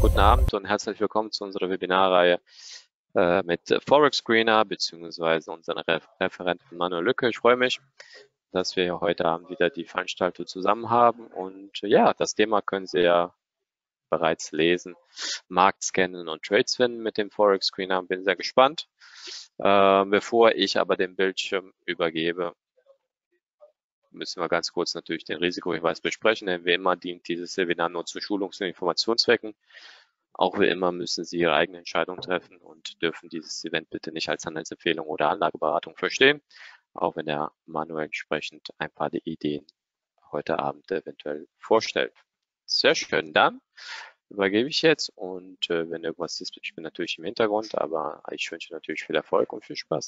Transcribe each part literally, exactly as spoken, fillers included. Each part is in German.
guten Abend und herzlich willkommen zu unserer Webinarreihe äh, mit Forex Screener bzw. unseren Re Referenten Manuel Lücke. Ich freue mich, dass wir heute Abend wieder die Veranstaltung zusammen haben und ja, das Thema können Sie ja bereits lesen. Markt scannen und Trades finden mit dem Forex Screener. Bin sehr gespannt. Äh, bevor ich aber den Bildschirm übergebe, müssen wir ganz kurz natürlich den Risikohinweis besprechen, denn wie immer dient dieses Webinar nur zu Schulungs- und Informationszwecken. Auch wie immer müssen Sie Ihre eigene Entscheidung treffen und dürfen dieses Event bitte nicht als Handelsempfehlung oder Anlageberatung verstehen, auch wenn der Manuel entsprechend ein paar Ideen heute Abend eventuell vorstellt. Sehr schön, dann übergebe ich jetzt und äh, wenn irgendwas ist, ich bin natürlich im Hintergrund, aber ich wünsche natürlich viel Erfolg und viel Spaß.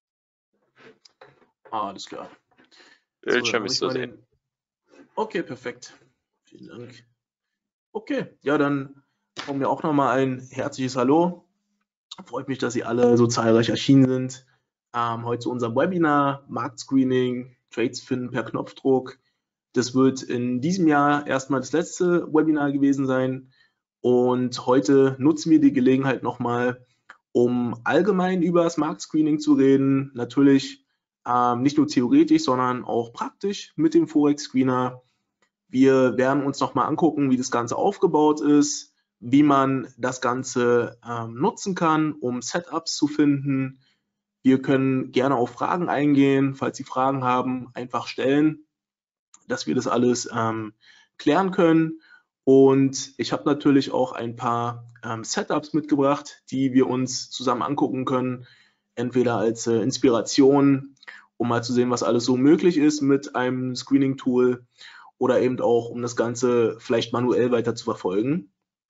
Ah, alles klar. Bildschirm So, ist zu sehen. den... Okay, perfekt. Vielen Dank. Okay, ja, dann kommen wir auch nochmal ein herzliches Hallo. Freut mich, dass Sie alle so zahlreich erschienen sind. Ähm, heute zu unserem Webinar Marktscreening, Trades finden per Knopfdruck. Das wird in diesem Jahr erstmal das letzte Webinar gewesen sein. Und heute nutzen wir die Gelegenheit nochmal, um allgemein über das Marktscreening zu reden. Natürlich ähm, nicht nur theoretisch, sondern auch praktisch mit dem Forex Screener. Wir werden uns nochmal angucken, wie das Ganze aufgebaut ist, wie man das Ganze ähm, nutzen kann, um Setups zu finden. Wir können gerne auf Fragen eingehen. Falls Sie Fragen haben, einfach stellen, dass wir das alles ähm, klären können. Und ich habe natürlich auch ein paar ähm, Setups mitgebracht, die wir uns zusammen angucken können, entweder als äh, Inspiration, um mal zu sehen, was alles so möglich ist mit einem Screening-Tool, oder eben auch, um das Ganze vielleicht manuell weiter zu verfolgen.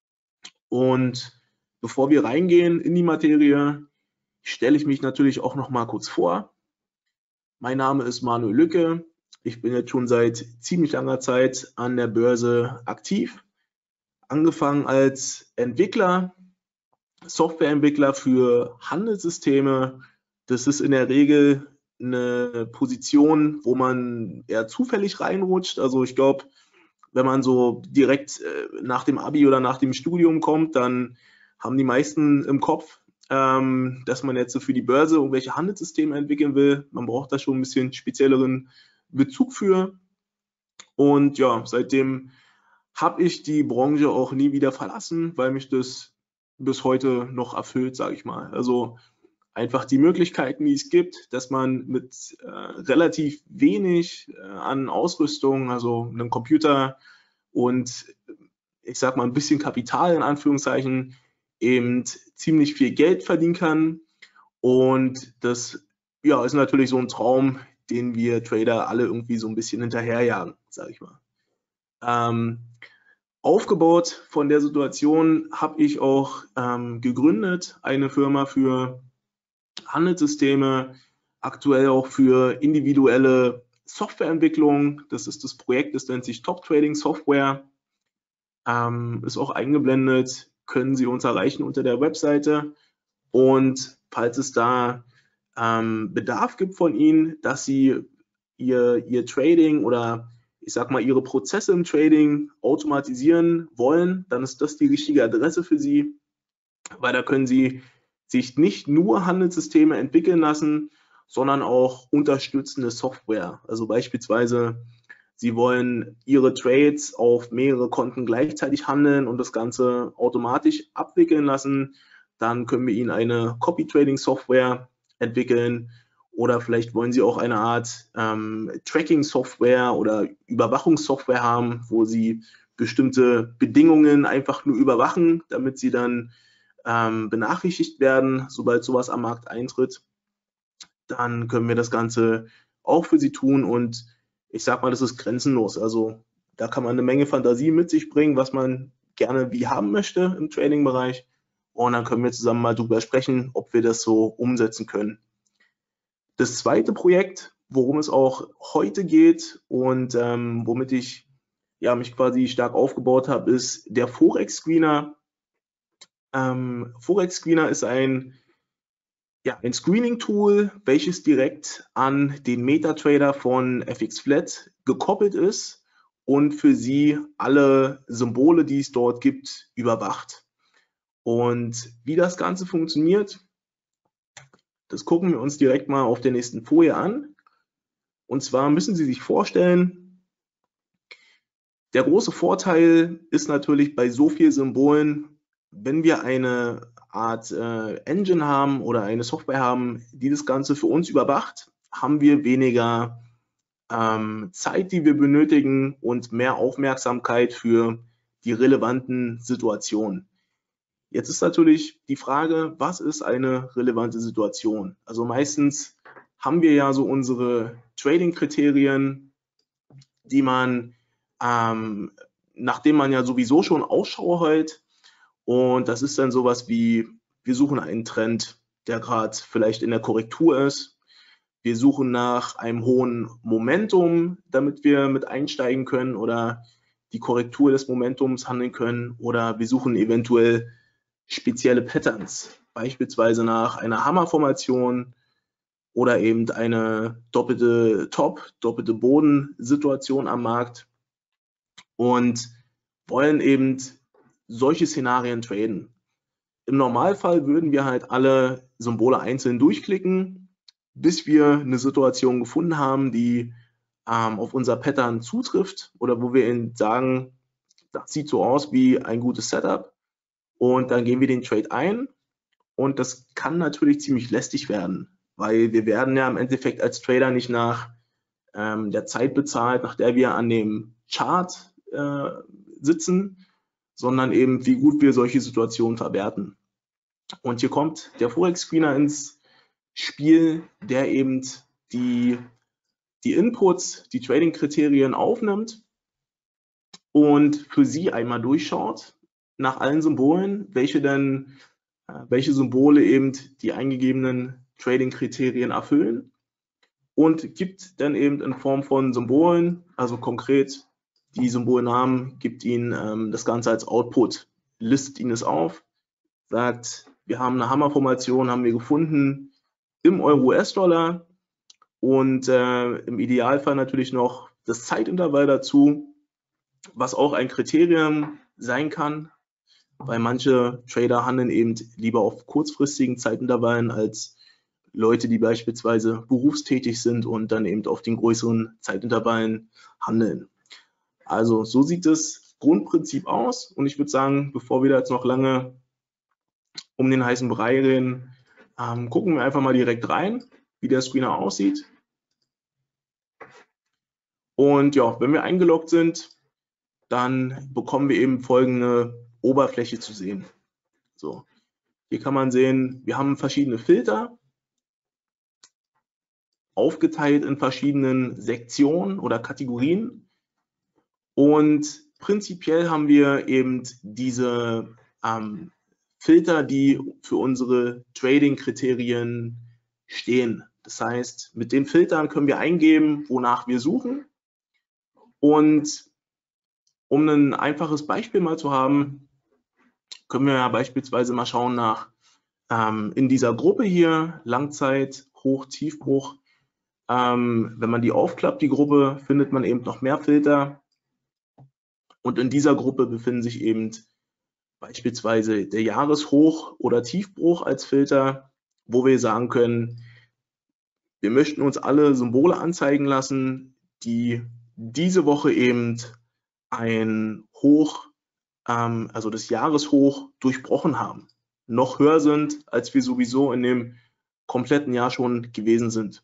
Und bevor wir reingehen in die Materie, stelle ich mich natürlich auch noch mal kurz vor. Mein Name ist Manuel Lücke. Ich bin jetzt schon seit ziemlich langer Zeit an der Börse aktiv. Angefangen als Entwickler, Softwareentwickler für Handelssysteme. Das ist in der Regel eine Position, wo man eher zufällig reinrutscht. Also ich glaube, wenn man so direkt nach dem Abi oder nach dem Studium kommt, dann haben die meisten im Kopf, ähm, dass man jetzt so für die Börse irgendwelche Handelssysteme entwickeln will. Man braucht da schon ein bisschen spezielleren Bezug für. Und ja, seitdem habe ich die Branche auch nie wieder verlassen, weil mich das bis heute noch erfüllt, sage ich mal. Also einfach die Möglichkeiten, die es gibt, dass man mit äh, relativ wenig äh, an Ausrüstung, also einem Computer und ich sag mal ein bisschen Kapital in Anführungszeichen, eben ziemlich viel Geld verdienen kann. Und das ja, ist natürlich so ein Traum, den wir Trader alle irgendwie so ein bisschen hinterherjagen, sage ich mal. Ähm, aufgebaut von der Situation habe ich auch ähm, gegründet, eine Firma für Handelssysteme, aktuell auch für individuelle Softwareentwicklung. Das ist das Projekt, das nennt sich Top Trading Software. Ähm, ist auch eingeblendet, können Sie uns erreichen unter der Webseite. Und falls es da ähm, Bedarf gibt von Ihnen, dass Sie Ihr, Ihr Trading oder ich sag mal Ihre Prozesse im Trading automatisieren wollen, dann ist das die richtige Adresse für Sie, weil da können Sie sich nicht nur Handelssysteme entwickeln lassen, sondern auch unterstützende Software. Also beispielsweise, Sie wollen Ihre Trades auf mehrere Konten gleichzeitig handeln und das Ganze automatisch abwickeln lassen. Dann können wir Ihnen eine Copy-Trading-Software entwickeln oder vielleicht wollen Sie auch eine Art ähm, Tracking-Software oder Überwachungssoftware haben, wo Sie bestimmte Bedingungen einfach nur überwachen, damit Sie dann ähm, benachrichtigt werden, sobald sowas am Markt eintritt. Dann können wir das Ganze auch für Sie tun und ich sag mal, das ist grenzenlos. Also da kann man eine Menge Fantasie mit sich bringen, was man gerne wie haben möchte im Trading-Bereich. Und dann können wir zusammen mal drüber sprechen, ob wir das so umsetzen können. Das zweite Projekt, worum es auch heute geht und ähm, womit ich ja, mich quasi stark aufgebaut habe, ist der Forex Screener. Ähm, Forex Screener ist ein Ja, ein Screening-Tool, welches direkt an den MetaTrader von F X Flat gekoppelt ist und für Sie alle Symbole, die es dort gibt, überwacht. Und wie das Ganze funktioniert, das gucken wir uns direkt mal auf der nächsten Folie an. Und zwar müssen Sie sich vorstellen, der große Vorteil ist natürlich bei so vielen Symbolen, wenn wir eine Art äh, Engine haben oder eine Software haben, die das Ganze für uns überwacht, haben wir weniger ähm, Zeit, die wir benötigen und mehr Aufmerksamkeit für die relevanten Situationen. Jetzt ist natürlich die Frage, was ist eine relevante Situation? Also meistens haben wir ja so unsere Trading-Kriterien, die man, ähm, nachdem man ja sowieso schon Ausschau hält. Und das ist dann sowas wie, wir suchen einen Trend, der gerade vielleicht in der Korrektur ist. Wir suchen nach einem hohen Momentum, damit wir mit einsteigen können oder die Korrektur des Momentums handeln können. Oder wir suchen eventuell spezielle Patterns, beispielsweise nach einer Hammerformation oder eben eine doppelte Top-, doppelte Boden-Situation am Markt und wollen eben solche Szenarien traden. Im Normalfall würden wir halt alle Symbole einzeln durchklicken, bis wir eine Situation gefunden haben, die ähm, auf unser Pattern zutrifft oder wo wir ihnen sagen, das sieht so aus wie ein gutes Setup. Und dann gehen wir den Trade ein und das kann natürlich ziemlich lästig werden, weil wir werden ja im Endeffekt als Trader nicht nach ähm, der Zeit bezahlt, nach der wir an dem Chart äh, sitzen, sondern eben wie gut wir solche Situationen verwerten. Und hier kommt der Forex-Screener ins Spiel, der eben die, die Inputs, die Trading-Kriterien aufnimmt und für Sie einmal durchschaut nach allen Symbolen, welche denn, welche Symbole eben die eingegebenen Trading-Kriterien erfüllen und gibt dann eben in Form von Symbolen, also konkret die Symbolnamen, gibt Ihnen ähm, das Ganze als Output, listet Ihnen es auf, sagt, wir haben eine Hammerformation, haben wir gefunden im Euro-U S-Dollar und äh, im Idealfall natürlich noch das Zeitintervall dazu, was auch ein Kriterium sein kann, weil manche Trader handeln eben lieber auf kurzfristigen Zeitintervallen als Leute, die beispielsweise berufstätig sind und dann eben auf den größeren Zeitintervallen handeln. Also so sieht das Grundprinzip aus und ich würde sagen, bevor wir da jetzt noch lange um den heißen Brei reden, ähm, gucken wir einfach mal direkt rein, wie der Screener aussieht. Und ja, wenn wir eingeloggt sind, dann bekommen wir eben folgende Oberfläche zu sehen. So, hier kann man sehen, wir haben verschiedene Filter, aufgeteilt in verschiedenen Sektionen oder Kategorien. Und prinzipiell haben wir eben diese ähm, Filter, die für unsere Trading-Kriterien stehen. Das heißt, mit den Filtern können wir eingeben, wonach wir suchen. Und um ein einfaches Beispiel mal zu haben, können wir ja beispielsweise mal schauen nach ähm, in dieser Gruppe hier, Langzeit, Hoch, Tiefbruch. Ähm, wenn man die aufklappt, die Gruppe, findet man eben noch mehr Filter. Und in dieser Gruppe befinden sich eben beispielsweise der Jahreshoch oder Tiefbruch als Filter, wo wir sagen können, wir möchten uns alle Symbole anzeigen lassen, die diese Woche eben ein Hoch, ähm, also das Jahreshoch durchbrochen haben, noch höher sind, als wir sowieso in dem kompletten Jahr schon gewesen sind.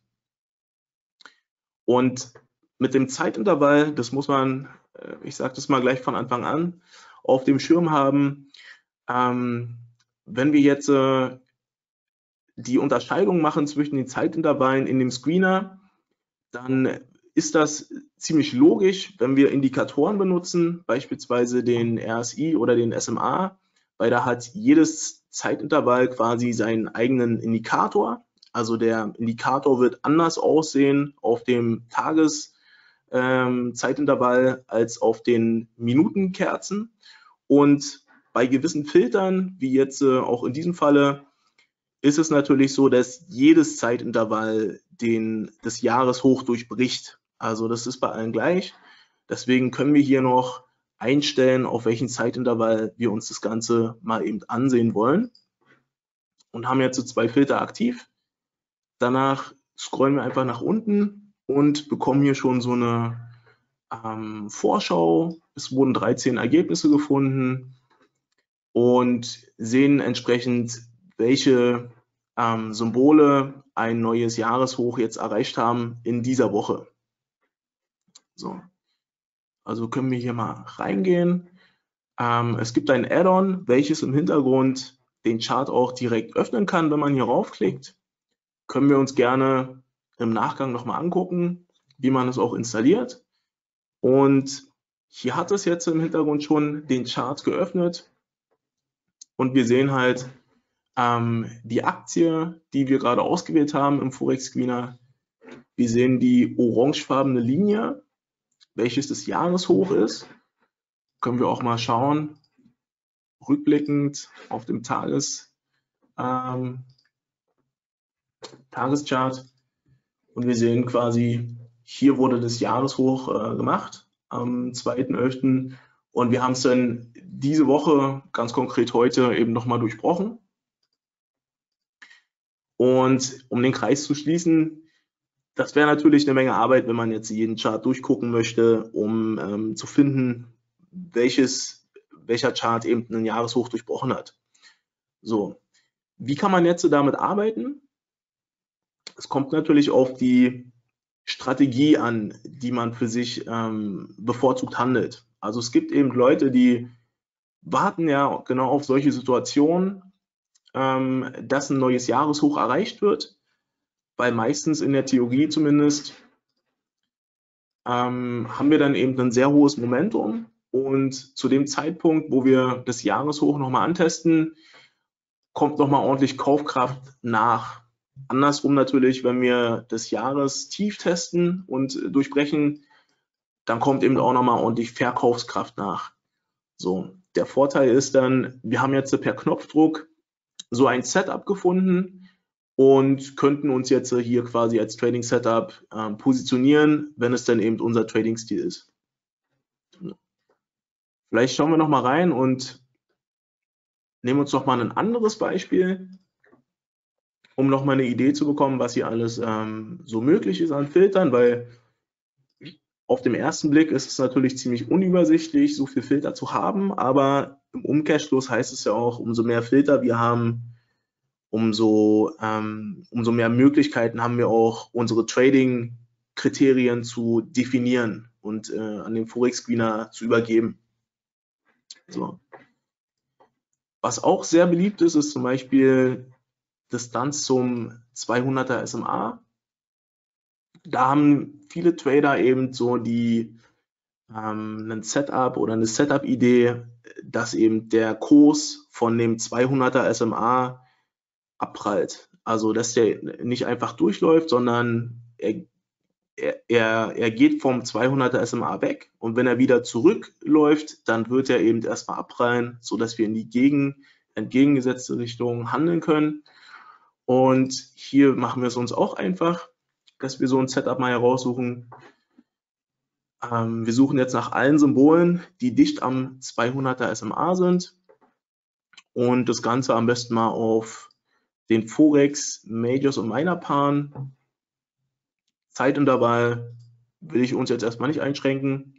Und mit dem Zeitintervall, das muss man, ich sage das mal gleich von Anfang an, auf dem Schirm haben. Ähm, wenn wir jetzt äh, die Unterscheidung machen zwischen den Zeitintervallen in dem Screener, dann ist das ziemlich logisch, wenn wir Indikatoren benutzen, beispielsweise den R S I oder den S M A, weil da hat jedes Zeitintervall quasi seinen eigenen Indikator. Also der Indikator wird anders aussehen auf dem Tageszeitintervall ähm, als auf den Minutenkerzen. Und bei gewissen Filtern, wie jetzt äh, auch in diesem Falle, ist es natürlich so, dass jedes Zeitintervall den, das Jahreshoch durchbricht. Also das ist bei allen gleich. Deswegen können wir hier noch einstellen, auf welchen Zeitintervall wir uns das Ganze mal eben ansehen wollen. Und haben jetzt so zwei Filter aktiv. Danach scrollen wir einfach nach unten und bekommen hier schon so eine ähm, Vorschau. Es wurden dreizehn Ergebnisse gefunden und sehen entsprechend, welche ähm, Symbole ein neues Jahreshoch jetzt erreicht haben in dieser Woche. So, also können wir hier mal reingehen. Ähm, es gibt ein Add-on, welches im Hintergrund den Chart auch direkt öffnen kann, wenn man hier raufklickt. Können wir uns gerne im Nachgang nochmal angucken, wie man es auch installiert. Und hier hat es jetzt im Hintergrund schon den Chart geöffnet. Und wir sehen halt ähm, die Aktie, die wir gerade ausgewählt haben im Forex Screener. Wir sehen die orangefarbene Linie, welches das Jahreshoch ist. Können wir auch mal schauen, rückblickend auf dem Tages, ähm, Tageschart. Und wir sehen quasi, hier wurde das Jahreshoch äh, gemacht am zweiten elften Und wir haben es dann diese Woche, ganz konkret heute, eben nochmal durchbrochen. Und um den Kreis zu schließen, das wäre natürlich eine Menge Arbeit, wenn man jetzt jeden Chart durchgucken möchte, um ähm, zu finden, welches, welcher Chart eben ein Jahreshoch durchbrochen hat. So, wie kann man jetzt damit arbeiten? Es kommt natürlich auf die Strategie an, die man für sich ähm, bevorzugt handelt. Also es gibt eben Leute, die warten ja genau auf solche Situationen, ähm, dass ein neues Jahreshoch erreicht wird, weil meistens in der Theorie zumindest ähm, haben wir dann eben ein sehr hohes Momentum und zu dem Zeitpunkt, wo wir das Jahreshoch nochmal antesten, kommt nochmal ordentlich Kaufkraft nach. Andersrum natürlich, wenn wir das Jahrestief testen und durchbrechen, dann kommt eben auch nochmal ordentlich Verkaufskraft nach. So, der Vorteil ist dann, wir haben jetzt per Knopfdruck so ein Setup gefunden und könnten uns jetzt hier quasi als Trading Setup äh, positionieren, wenn es dann eben unser Trading-Stil ist. Vielleicht schauen wir noch mal rein und nehmen uns noch mal ein anderes Beispiel, um noch mal eine Idee zu bekommen, was hier alles ähm, so möglich ist an Filtern, weil auf dem ersten Blick ist es natürlich ziemlich unübersichtlich, so viel Filter zu haben, aber im Umkehrschluss heißt es ja auch, umso mehr Filter wir haben, umso, ähm, umso mehr Möglichkeiten haben wir auch, unsere Trading-Kriterien zu definieren und äh, an den Forex-Screener zu übergeben. So. Was auch sehr beliebt ist, ist zum Beispiel Distanz zum zweihunderter S M A. Da haben viele Trader eben so die ähm, ein Setup oder eine Setup-Idee, dass eben der Kurs von dem zweihunderter S M A abprallt. Also dass der nicht einfach durchläuft, sondern er, er, er geht vom zweihunderter S M A weg und wenn er wieder zurückläuft, dann wird er eben erstmal abprallen, sodass wir in die gegen, entgegengesetzte Richtung handeln können. Und hier machen wir es uns auch einfach, dass wir so ein Setup mal heraussuchen. Ähm, wir suchen jetzt nach allen Symbolen, die dicht am zweihunderter S M A sind und das Ganze am besten mal auf den Forex, Majors und Minor Paaren. Zeitintervall will ich uns jetzt erstmal nicht einschränken.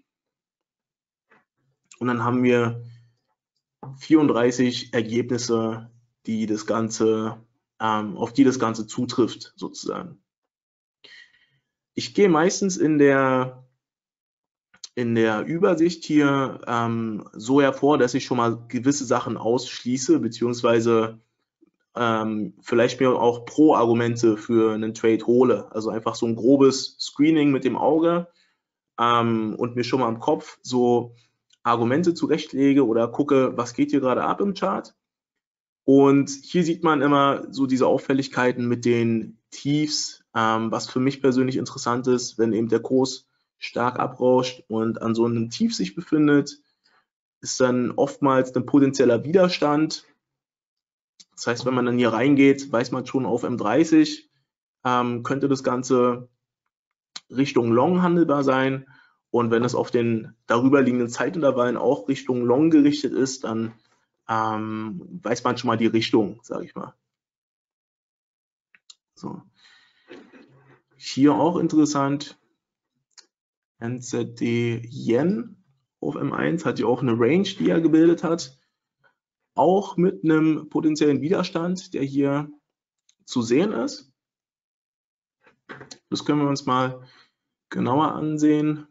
Und dann haben wir vierunddreißig Ergebnisse, die das Ganze, ähm, auf die das Ganze zutrifft, sozusagen. Ich gehe meistens in der, in der Übersicht hier ähm, so hervor, dass ich schon mal gewisse Sachen ausschließe, beziehungsweise Ähm, vielleicht mir auch Pro-Argumente für einen Trade hole. Also einfach so ein grobes Screening mit dem Auge ähm, und mir schon mal im Kopf so Argumente zurechtlege oder gucke, was geht hier gerade ab im Chart. Und hier sieht man immer so diese Auffälligkeiten mit den Tiefs, ähm, was für mich persönlich interessant ist, wenn eben der Kurs stark abrauscht und an so einem Tief sich befindet, ist dann oftmals ein potenzieller Widerstand. Das heißt, wenn man dann hier reingeht, weiß man schon auf M dreißig, ähm, könnte das Ganze Richtung Long handelbar sein. Und wenn es auf den darüber liegenden Zeitintervallen auch Richtung Long gerichtet ist, dann ähm, weiß man schon mal die Richtung, sage ich mal. So. Hier auch interessant, N Z D Yen auf M eins hat ja auch eine Range, die er gebildet hat. Auch mit einem potenziellen Widerstand, der hier zu sehen ist. Das können wir uns mal genauer ansehen.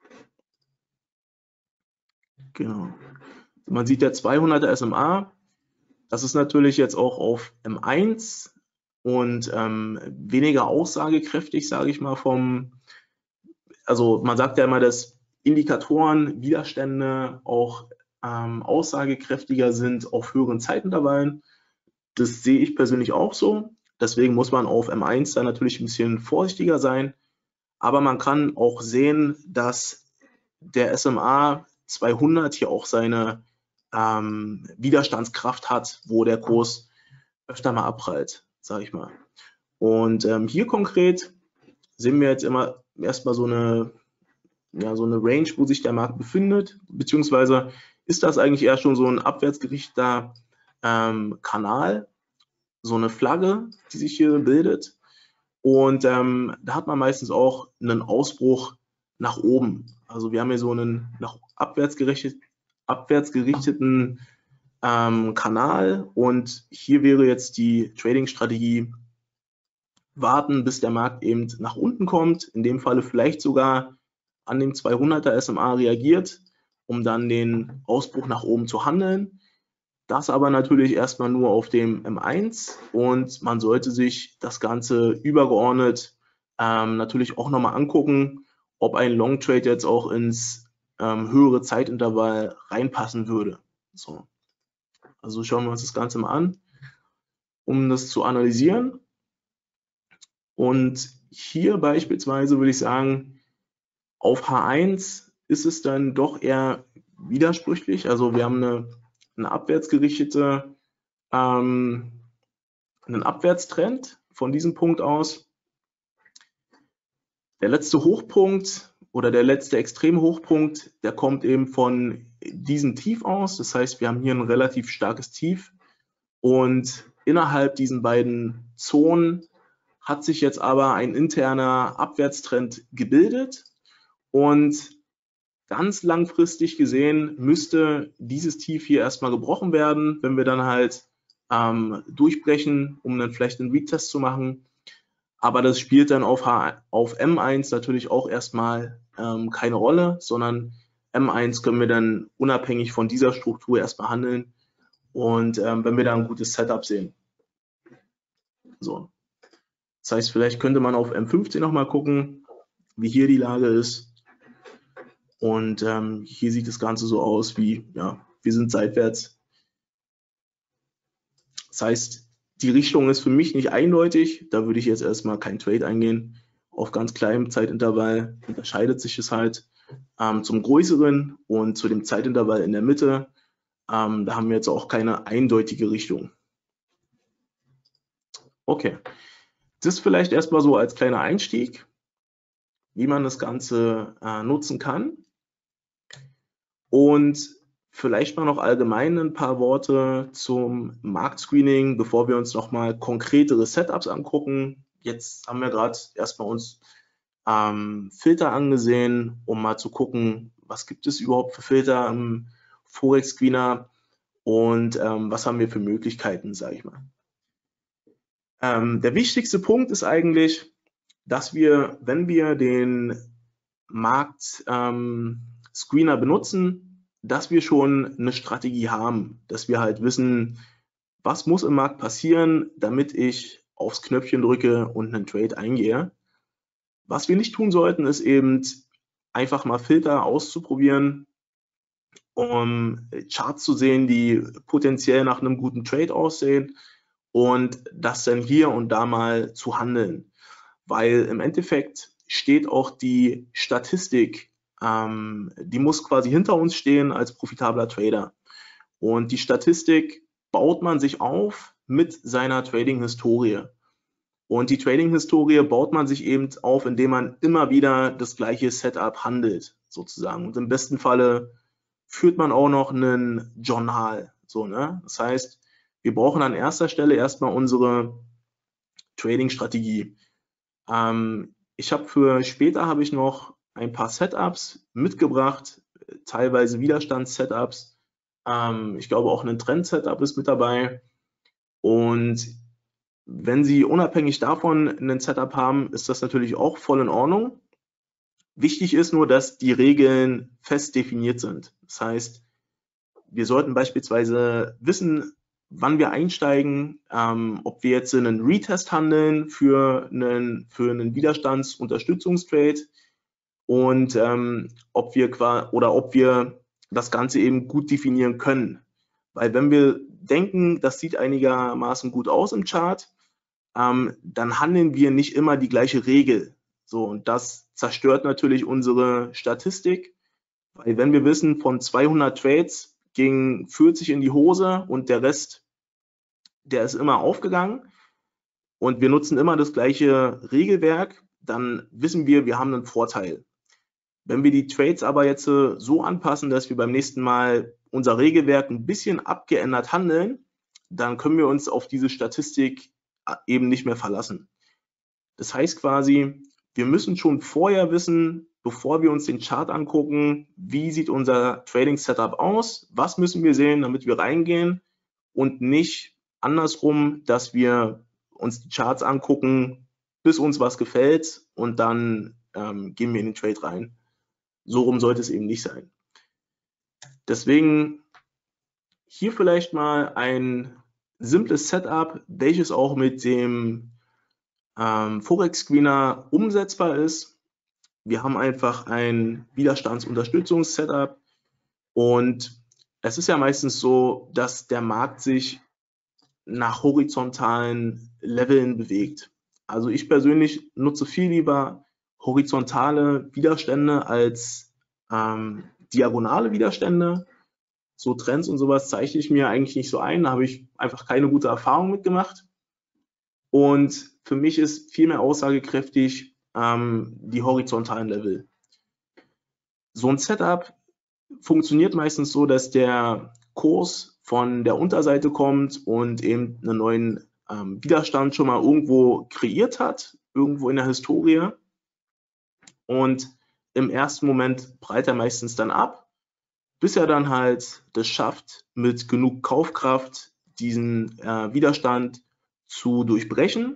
Genau. Man sieht der zweihunderter S M A. Das ist natürlich jetzt auch auf M eins und ähm, weniger aussagekräftig, sage ich mal, vom, also man sagt ja immer, dass Indikatoren, Widerstände auch ähm, aussagekräftiger sind auf höheren Zeitintervallen. Das sehe ich persönlich auch so. Deswegen muss man auf M eins da natürlich ein bisschen vorsichtiger sein. Aber man kann auch sehen, dass der S M A zweihundert hier auch seine ähm, Widerstandskraft hat, wo der Kurs öfter mal abprallt, sage ich mal. Und ähm, hier konkret sehen wir jetzt immer erstmal so eine, ja, so eine Range, wo sich der Markt befindet, beziehungsweise ist das eigentlich eher schon so ein abwärtsgerichteter ähm, Kanal, so eine Flagge, die sich hier bildet. Und ähm, da hat man meistens auch einen Ausbruch nach oben. Also wir haben hier so einen nach abwärts, gerichtet, abwärts gerichteten ähm, Kanal und hier wäre jetzt die Trading-Strategie warten, bis der Markt eben nach unten kommt, in dem Falle vielleicht sogar an dem zweihunderter S M A reagiert, um dann den Ausbruch nach oben zu handeln. Das aber natürlich erstmal nur auf dem M eins und man sollte sich das Ganze übergeordnet ähm, natürlich auch nochmal angucken, ob ein Long Trade jetzt auch ins ähm, höhere Zeitintervall reinpassen würde. So. Also schauen wir uns das Ganze mal an, um das zu analysieren. Und hier beispielsweise würde ich sagen, auf H eins ist es dann doch eher widersprüchlich. Also wir haben eine, eine abwärtsgerichtete, ähm, einen Abwärtstrend von diesem Punkt aus. Der letzte Hochpunkt oder der letzte extreme Hochpunkt, der kommt eben von diesem Tief aus. Das heißt, wir haben hier ein relativ starkes Tief und innerhalb diesen beiden Zonen hat sich jetzt aber ein interner Abwärtstrend gebildet und ganz langfristig gesehen müsste dieses Tief hier erstmal gebrochen werden, wenn wir dann halt ähm, durchbrechen, um dann vielleicht einen Retest zu machen. Aber das spielt dann auf, H auf M eins natürlich auch erstmal ähm, keine Rolle, sondern M eins können wir dann unabhängig von dieser Struktur erstmal handeln und ähm, wenn wir da ein gutes Setup sehen. So. Das heißt, vielleicht könnte man auf M fünfzehn nochmal gucken, wie hier die Lage ist. Und ähm, hier sieht das Ganze so aus wie, ja, wir sind seitwärts. Das heißt, die Richtung ist für mich nicht eindeutig. Da würde ich jetzt erstmal kein Trade eingehen. Auf ganz kleinem Zeitintervall unterscheidet sich es halt ähm, zum größeren und zu dem Zeitintervall in der Mitte. Ähm, da haben wir jetzt auch keine eindeutige Richtung. Okay. Das vielleicht erstmal so als kleiner Einstieg, wie man das Ganze äh, nutzen kann. Und vielleicht mal noch allgemein ein paar Worte zum Marktscreening, bevor wir uns nochmal konkretere Setups angucken. Jetzt haben wir gerade erstmal uns ähm, Filter angesehen, um mal zu gucken, was gibt es überhaupt für Filter im Forex Screener und ähm, was haben wir für Möglichkeiten, sage ich mal. Ähm, der wichtigste Punkt ist eigentlich, dass wir, wenn wir den Markt-Screener ähm, benutzen, dass wir schon eine Strategie haben, dass wir halt wissen, was muss im Markt passieren, damit ich aufs Knöpfchen drücke und einen Trade eingehe. Was wir nicht tun sollten, ist eben einfach mal Filter auszuprobieren, um Charts zu sehen, die potenziell nach einem guten Trade aussehen und das dann hier und da mal zu handeln. Weil im Endeffekt steht auch die Statistik, ähm, die muss quasi hinter uns stehen als profitabler Trader. Und die Statistik baut man sich auf mit seiner Trading-Historie. Und die Trading-Historie baut man sich eben auf, indem man immer wieder das gleiche Setup handelt. sozusagen. Und im besten Falle führt man auch noch ein Journal. So, ne? Das heißt, wir brauchen an erster Stelle erstmal unsere Trading-Strategie. Ähm, ich habe für später habe ich noch ein paar Setups mitgebracht, teilweise Widerstands-Setups. Ähm, ich glaube auch ein Trend-Setup ist mit dabei. Und wenn Sie unabhängig davon ein Setup haben, ist das natürlich auch voll in Ordnung. Wichtig ist nur, dass die Regeln fest definiert sind. Das heißt, wir sollten beispielsweise wissen, wann wir einsteigen, ähm, ob wir jetzt einen Retest handeln für einen, für einen Widerstands-Unterstützungstrade und ähm, ob wir oder ob wir das Ganze eben gut definieren können. Weil wenn wir denken, das sieht einigermaßen gut aus im Chart, ähm, dann handeln wir nicht immer die gleiche Regel. So, und das zerstört natürlich unsere Statistik, weil wenn wir wissen, von zweihundert Trades ging vierzig in die Hose und der Rest, der ist immer aufgegangen und wir nutzen immer das gleiche Regelwerk, dann wissen wir, wir haben einen Vorteil. Wenn wir die Trades aber jetzt so anpassen, dass wir beim nächsten Mal unser Regelwerk ein bisschen abgeändert handeln, dann können wir uns auf diese Statistik eben nicht mehr verlassen. Das heißt quasi, wir müssen schon vorher wissen, bevor wir uns den Chart angucken, wie sieht unser Trading Setup aus, was müssen wir sehen, damit wir reingehen und nicht andersrum, dass wir uns die Charts angucken, bis uns was gefällt und dann ähm, gehen wir in den Trade rein. So rum sollte es eben nicht sein. Deswegen hier vielleicht mal ein simples Setup, welches auch mit dem ähm, Forex Screener umsetzbar ist. Wir haben einfach ein Widerstandsunterstützungs-Setup und es ist ja meistens so, dass der Markt sich nach horizontalen Leveln bewegt. Also ich persönlich nutze viel lieber horizontale Widerstände als ähm, diagonale Widerstände. So Trends und sowas zeichne ich mir eigentlich nicht so ein, da habe ich einfach keine gute Erfahrung mitgemacht. Und für mich ist viel mehr aussagekräftig ähm, die horizontalen Level. So ein Setup funktioniert meistens so, dass der Kurs von der Unterseite kommt und eben einen neuen ähm, Widerstand schon mal irgendwo kreiert hat, irgendwo in der Historie. Und im ersten Moment prallt er meistens dann ab, bis er dann halt das schafft, mit genug Kaufkraft diesen äh, Widerstand zu durchbrechen.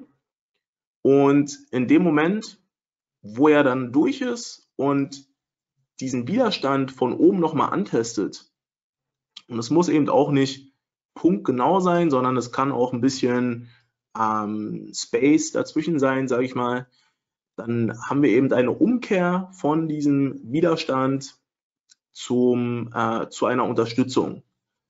Und in dem Moment, wo er dann durch ist und diesen Widerstand von oben nochmal antestet, und es muss eben auch nicht punktgenau sein, sondern es kann auch ein bisschen ähm, Space dazwischen sein, sage ich mal, dann haben wir eben eine Umkehr von diesem Widerstand zum, äh, zu einer Unterstützung.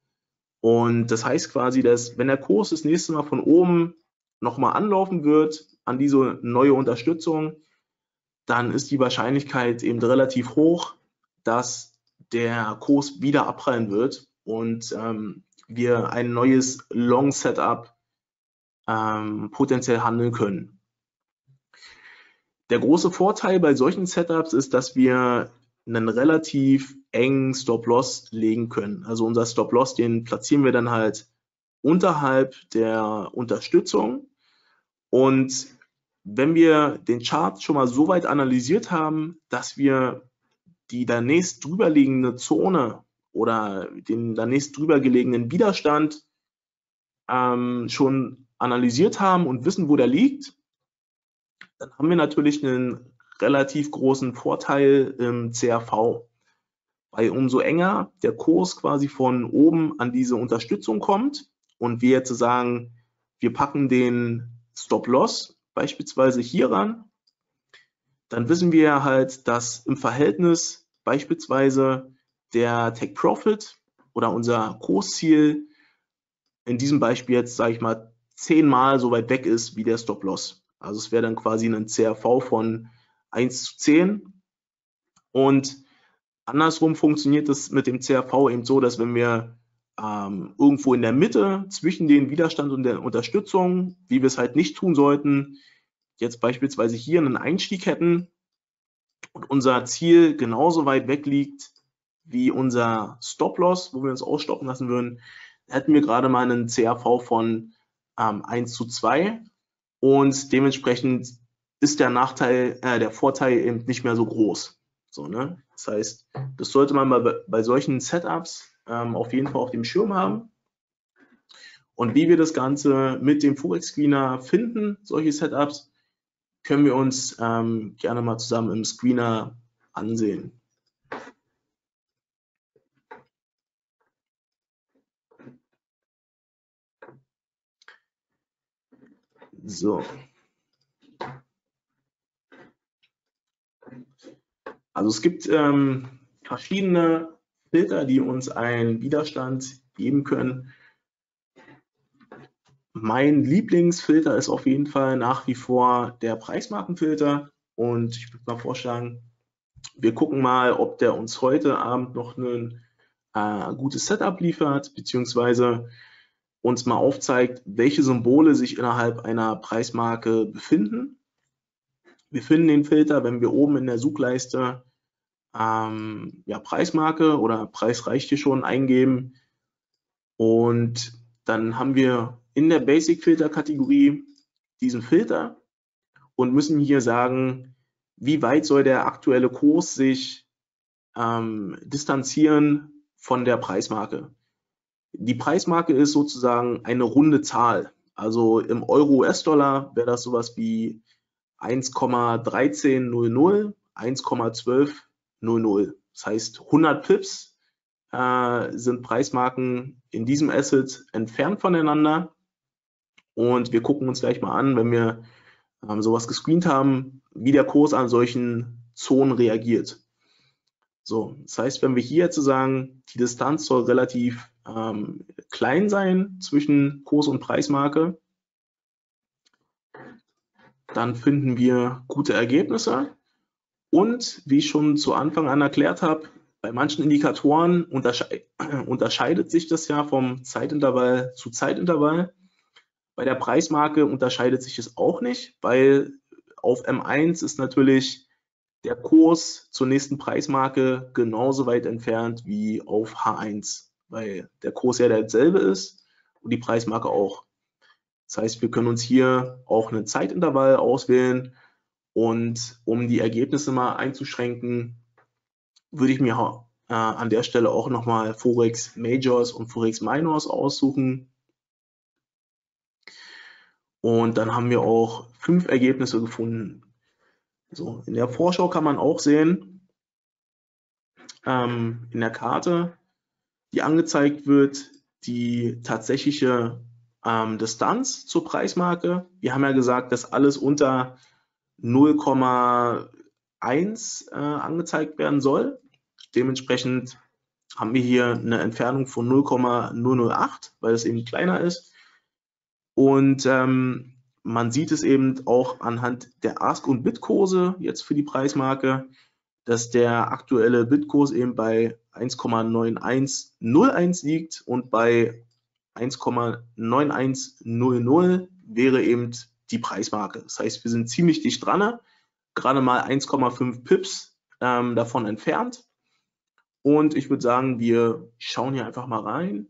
Und das heißt quasi, dass wenn der Kurs das nächste Mal von oben nochmal anlaufen wird an diese neue Unterstützung, dann ist die Wahrscheinlichkeit eben relativ hoch, dass der Kurs wieder abprallen wird und ähm, wir ein neues Long-Setup ähm, potenziell handeln können. Der große Vorteil bei solchen Setups ist, dass wir einen relativ engen Stop-Loss legen können. Also unser Stop-Loss, den platzieren wir dann halt unterhalb der Unterstützung. Und wenn wir den Chart schon mal so weit analysiert haben, dass wir die danächst drüber liegende Zone oder den danächst drüber gelegenen Widerstand ähm, schon analysiert haben und wissen, wo der liegt, dann haben wir natürlich einen relativ großen Vorteil im C R V. Weil umso enger der Kurs quasi von oben an diese Unterstützung kommt und wir jetzt sagen, wir packen den Stop-Loss beispielsweise hier ran, dann wissen wir halt, dass im Verhältnis beispielsweise der Take-Profit oder unser Kursziel in diesem Beispiel jetzt, sage ich mal, zehnmal so weit weg ist wie der Stop-Loss. Also es wäre dann quasi ein C R V von eins zu zehn. Und andersrum funktioniert es mit dem C R V eben so, dass wenn wir ähm, irgendwo in der Mitte zwischen den Widerstand und der Unterstützung, wie wir es halt nicht tun sollten, jetzt beispielsweise hier einen Einstieg hätten, und unser Ziel genauso weit weg liegt wie unser Stop-Loss, wo wir uns ausstoppen lassen würden, hätten wir gerade mal einen C A V von ähm, eins zu zwei und dementsprechend ist der Nachteil, äh, der Vorteil eben nicht mehr so groß. So, ne? Das heißt, das sollte man bei, bei solchen Setups ähm, auf jeden Fall auf dem Schirm haben. Und wie wir das Ganze mit dem Forex Screener finden, solche Setups, können wir uns ähm, gerne mal zusammen im Screener ansehen. So. Also es gibt ähm, verschiedene Filter, die uns einen Widerstand geben können. Mein Lieblingsfilter ist auf jeden Fall nach wie vor der Preismarkenfilter und ich würde mal vorschlagen, wir gucken mal, ob der uns heute Abend noch ein äh, gutes Setup liefert, beziehungsweise uns mal aufzeigt, welche Symbole sich innerhalb einer Preismarke befinden. Wir finden den Filter, wenn wir oben in der Suchleiste ähm, ja, Preismarke oder Preis reicht hier schon eingeben und dann haben wir in der Basic-Filter-Kategorie diesen Filter und müssen hier sagen, wie weit soll der aktuelle Kurs sich ähm, distanzieren von der Preismarke. Die Preismarke ist sozusagen eine runde Zahl. Also im Euro-U S-Dollar wäre das sowas wie eins Komma dreizehn null null, eins Komma zwölf null null. Das heißt, hundert Pips äh, sind Preismarken in diesem Asset entfernt voneinander. Und wir gucken uns gleich mal an, wenn wir ähm, sowas gescreent haben, wie der Kurs an solchen Zonen reagiert. So, das heißt, wenn wir hier jetzt sagen, die Distanz soll relativ ähm, klein sein zwischen Kurs und Preismarke, dann finden wir gute Ergebnisse. Und wie ich schon zu Anfang an erklärt habe, bei manchen Indikatoren untersche unterscheidet sich das ja vom Zeitintervall zu Zeitintervall. Bei der Preismarke unterscheidet sich es auch nicht, weil auf M eins ist natürlich der Kurs zur nächsten Preismarke genauso weit entfernt wie auf H eins, weil der Kurs ja derselbe ist und die Preismarke auch. Das heißt, wir können uns hier auch einen Zeitintervall auswählen und um die Ergebnisse mal einzuschränken, würde ich mir äh, an der Stelle auch nochmal Forex Majors und Forex Minors aussuchen. Und dann haben wir auch fünf Ergebnisse gefunden. So, in der Vorschau kann man auch sehen, ähm, in der Karte, die angezeigt wird, die tatsächliche ähm, Distanz zur Preismarke. Wir haben ja gesagt, dass alles unter null Komma eins äh, angezeigt werden soll. Dementsprechend haben wir hier eine Entfernung von null Komma null null acht, weil es eben kleiner ist. Und ähm, man sieht es eben auch anhand der Ask- und Bid-Kurse jetzt für die Preismarke, dass der aktuelle Bid-Kurs eben bei eins Komma neun eins null eins liegt und bei eins Komma neun eins null null wäre eben die Preismarke. Das heißt, wir sind ziemlich dicht dran, gerade mal eins Komma fünf Pips ähm, davon entfernt. Und ich würde sagen, wir schauen hier einfach mal rein.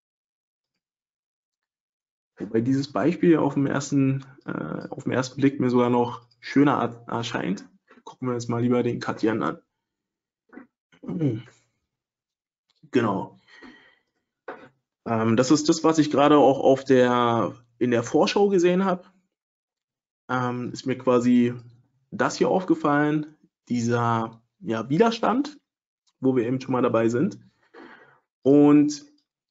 Wobei dieses Beispiel auf dem ersten, äh, auf den ersten Blick mir sogar noch schöner erscheint. Gucken wir uns mal lieber den Katjan an. Genau. Ähm, das ist das, was ich gerade auch auf der, in der Vorschau gesehen habe. Ähm, ist mir quasi das hier aufgefallen, dieser ja, Widerstand, wo wir eben schon mal dabei sind. Und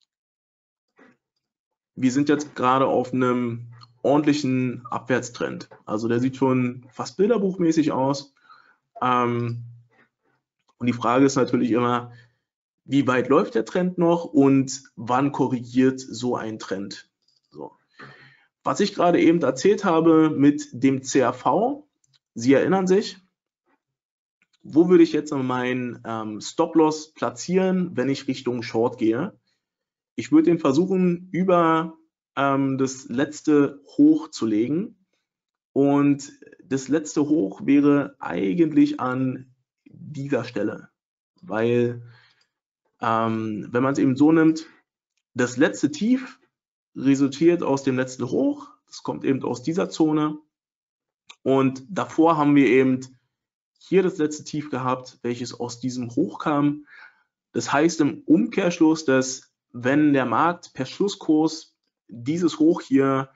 wir sind jetzt gerade auf einem ordentlichen Abwärtstrend. Also der sieht schon fast bilderbuchmäßig aus. Ähm, und die Frage ist natürlich immer, wie weit läuft der Trend noch und wann korrigiert so ein Trend? So. Was ich gerade eben erzählt habe mit dem C A V, Sie erinnern sich, wo würde ich jetzt meinen ähm, Stop-Loss platzieren, wenn ich Richtung Short gehe? Ich würde den versuchen, über ähm, das letzte Hoch zu legen Und das letzte Hoch wäre eigentlich an dieser Stelle, weil ähm, wenn man es eben so nimmt, das letzte Tief resultiert aus dem letzten Hoch, das kommt eben aus dieser Zone und davor haben wir eben hier das letzte Tief gehabt, welches aus diesem Hoch kam. Das heißt im Umkehrschluss, dass wenn der Markt per Schlusskurs dieses Hoch hier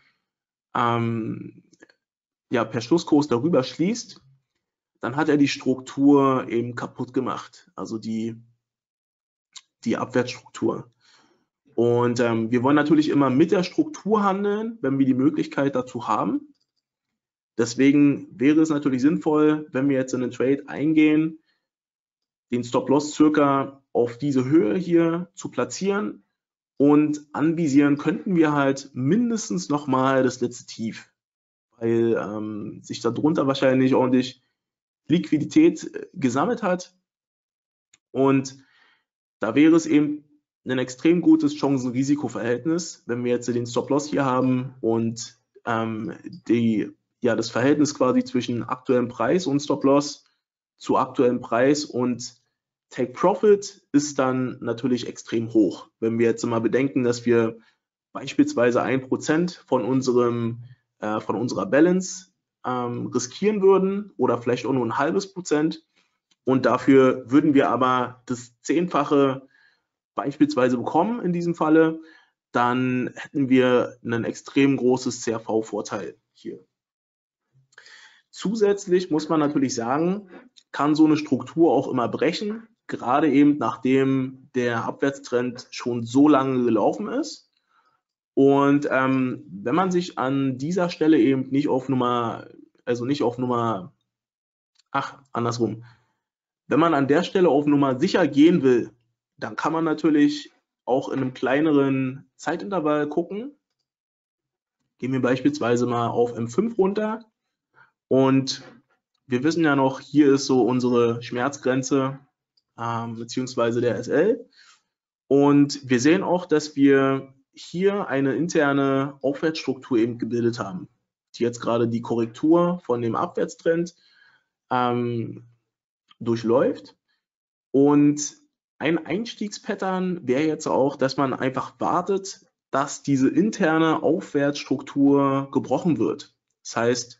ähm, ja, per Schlusskurs darüber schließt, dann hat er die Struktur eben kaputt gemacht, also die, die Abwärtsstruktur. Und ähm, wir wollen natürlich immer mit der Struktur handeln, wenn wir die Möglichkeit dazu haben. Deswegen wäre es natürlich sinnvoll, wenn wir jetzt in den Trade eingehen, den Stop-Loss circa auf diese Höhe hier zu platzieren und anvisieren könnten wir halt mindestens nochmal das letzte Tief, weil ähm, sich darunter wahrscheinlich ordentlich Liquidität gesammelt hat und da wäre es eben ein extrem gutes Chancen-Risiko-Verhältnis, wenn wir jetzt den Stop-Loss hier haben und ähm, die, ja, das Verhältnis quasi zwischen aktuellem Preis und Stop-Loss zu aktuellem Preis und Take-Profit ist dann natürlich extrem hoch. Wenn wir jetzt mal bedenken, dass wir beispielsweise ein Prozent von unserem äh, von unserer Balance ähm, riskieren würden oder vielleicht auch nur ein halbes Prozent und dafür würden wir aber das Zehnfache beispielsweise bekommen in diesem Falle, dann hätten wir ein extrem großes C R V-Vorteil hier. Zusätzlich muss man natürlich sagen, kann so eine Struktur auch immer brechen, gerade eben nachdem der Abwärtstrend schon so lange gelaufen ist. Und ähm, wenn man sich an dieser Stelle eben nicht auf Nummer, also nicht auf Nummer, ach, andersrum, wenn man an der Stelle auf Nummer sicher gehen will, dann kann man natürlich auch in einem kleineren Zeitintervall gucken. Gehen wir beispielsweise mal auf M fünf runter und wir wissen ja noch, hier ist so unsere Schmerzgrenze ähm, beziehungsweise der S L und wir sehen auch, dass wir hier eine interne Aufwärtsstruktur eben gebildet haben, die jetzt gerade die Korrektur von dem Abwärtstrend ähm, durchläuft und ein Einstiegspattern wäre jetzt auch, dass man einfach wartet, dass diese interne Aufwärtsstruktur gebrochen wird. Das heißt,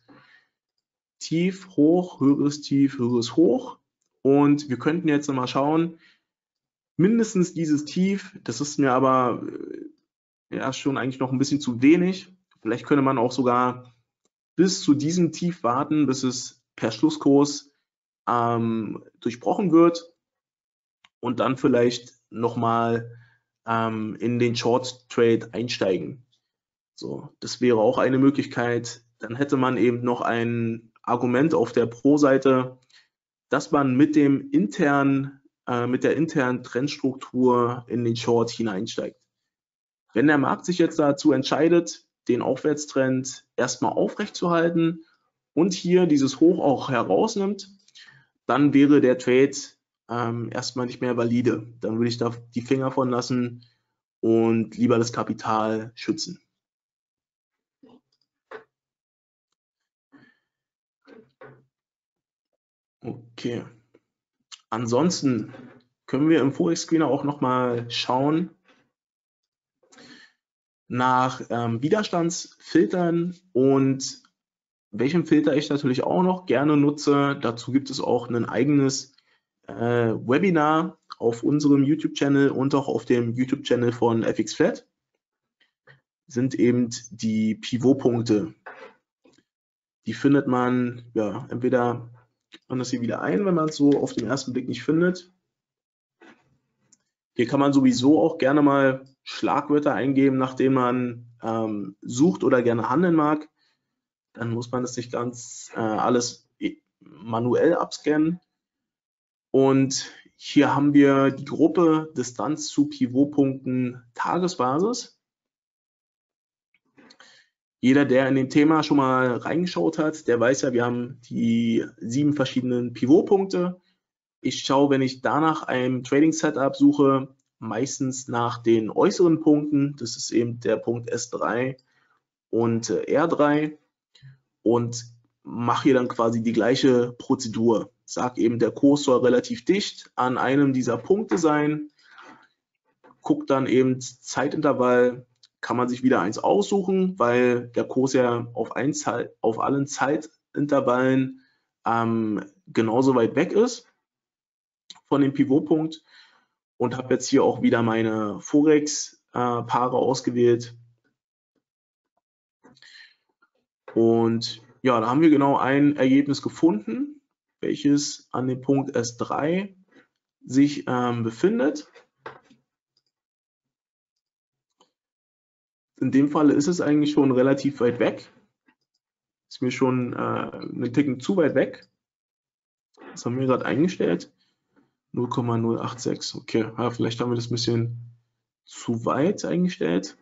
Tief, hoch, höheres Tief, höheres Hoch. Und wir könnten jetzt mal schauen, mindestens dieses Tief, das ist mir aber ja schon eigentlich noch ein bisschen zu wenig. Vielleicht könnte man auch sogar bis zu diesem Tief warten, bis es per Schlusskurs ähm, durchbrochen wird. Und dann vielleicht nochmal ähm, in den Short Trade einsteigen. So, das wäre auch eine Möglichkeit. Dann hätte man eben noch ein Argument auf der Pro-Seite, dass man mit dem internen, äh, mit der internen Trendstruktur in den Short hineinsteigt. Wenn der Markt sich jetzt dazu entscheidet, den Aufwärtstrend erstmal aufrechtzuerhalten und hier dieses Hoch auch herausnimmt, dann wäre der Trade Ähm, erstmal nicht mehr valide. Dann würde ich da die Finger von lassen und lieber das Kapital schützen. Okay. Ansonsten können wir im Forex-Screener auch nochmal schauen nach ähm, Widerstandsfiltern und welchen Filter ich natürlich auch noch gerne nutze. Dazu gibt es auch ein eigenes Äh, Webinar auf unserem YouTube-Channel und auch auf dem YouTube-Channel von F X Flat sind eben die Pivotpunkte. Die findet man, ja, entweder gibt man das hier wieder ein, wenn man es so auf den ersten Blick nicht findet. Hier kann man sowieso auch gerne mal Schlagwörter eingeben, nach denen man ähm, sucht oder gerne handeln mag. Dann muss man das nicht ganz äh, alles manuell abscannen. Und hier haben wir die Gruppe Distanz zu Pivotpunkten Tagesbasis. Jeder, der in dem Thema schon mal reingeschaut hat, der weiß ja, wir haben die sieben verschiedenen Pivotpunkte. Ich schaue, wenn ich danach ein Trading Setup suche, meistens nach den äußeren Punkten. Das ist eben der Punkt S drei und R drei. und mache hier dann quasi die gleiche Prozedur. Sag eben, der Kurs soll relativ dicht an einem dieser Punkte sein. Guckt dann eben Zeitintervall, kann man sich wieder eins aussuchen, weil der Kurs ja auf, ein Zeit, auf allen Zeitintervallen ähm, genauso weit weg ist von dem Pivotpunkt, und habe jetzt hier auch wieder meine Forex-Paare äh, ausgewählt. Und ja, da haben wir genau ein Ergebnis gefunden, welches an dem Punkt S drei sich ähm, befindet. In dem Fall ist es eigentlich schon relativ weit weg. Ist mir schon äh, einen Ticken zu weit weg. Das haben wir gerade eingestellt. null Komma null acht sechs. Okay, ja, vielleicht haben wir das ein bisschen zu weit eingestellt.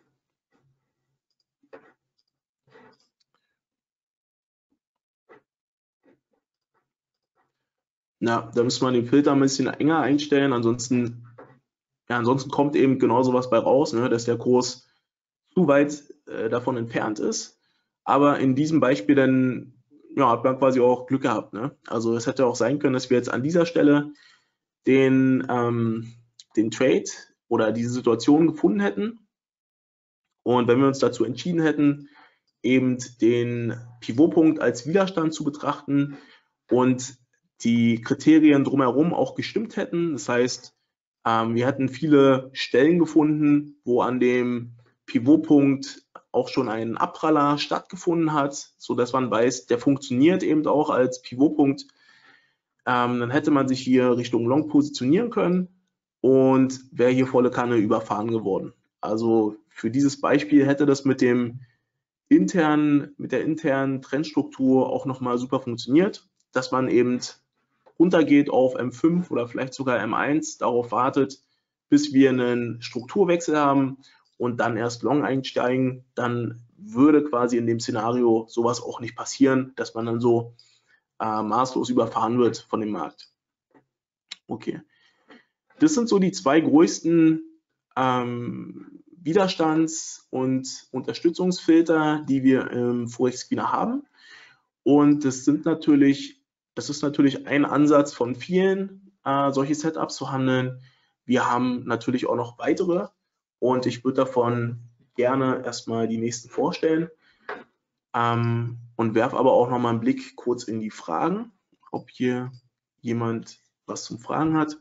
Ja, da müsste man den Filter ein bisschen enger einstellen. Ansonsten, ja, ansonsten kommt eben genau sowas bei raus, ne, dass der Kurs zu weit äh, davon entfernt ist. Aber in diesem Beispiel dann, ja, hat man quasi auch Glück gehabt. Ne? Also es hätte auch sein können, dass wir jetzt an dieser Stelle den, ähm, den Trade oder diese Situation gefunden hätten. Und wenn wir uns dazu entschieden hätten, eben den Pivotpunkt als Widerstand zu betrachten und die Kriterien drumherum auch gestimmt hätten, das heißt, ähm, wir hätten viele Stellen gefunden, wo an dem Pivotpunkt auch schon ein Abpraller stattgefunden hat, sodass man weiß, der funktioniert eben auch als Pivotpunkt. Ähm, dann hätte man sich hier Richtung Long positionieren können und wäre hier volle Kanne überfahren geworden. Also für dieses Beispiel hätte das mit dem internen, mit der internen Trendstruktur auch nochmal super funktioniert, dass man eben runtergeht auf M fünf oder vielleicht sogar M eins, darauf wartet, bis wir einen Strukturwechsel haben und dann erst Long einsteigen. Dann würde quasi in dem Szenario sowas auch nicht passieren, dass man dann so äh, maßlos überfahren wird von dem Markt. Okay. Das sind so die zwei größten ähm, Widerstands- und Unterstützungsfilter, die wir im Forex-Screener haben. Und das sind natürlich, das ist natürlich ein Ansatz von vielen, äh, solche Setups zu handeln. Wir haben natürlich auch noch weitere und ich würde davon gerne erstmal die nächsten vorstellen ähm, und werfe aber auch noch mal einen Blick kurz in die Fragen, ob hier jemand was zum Fragen hat.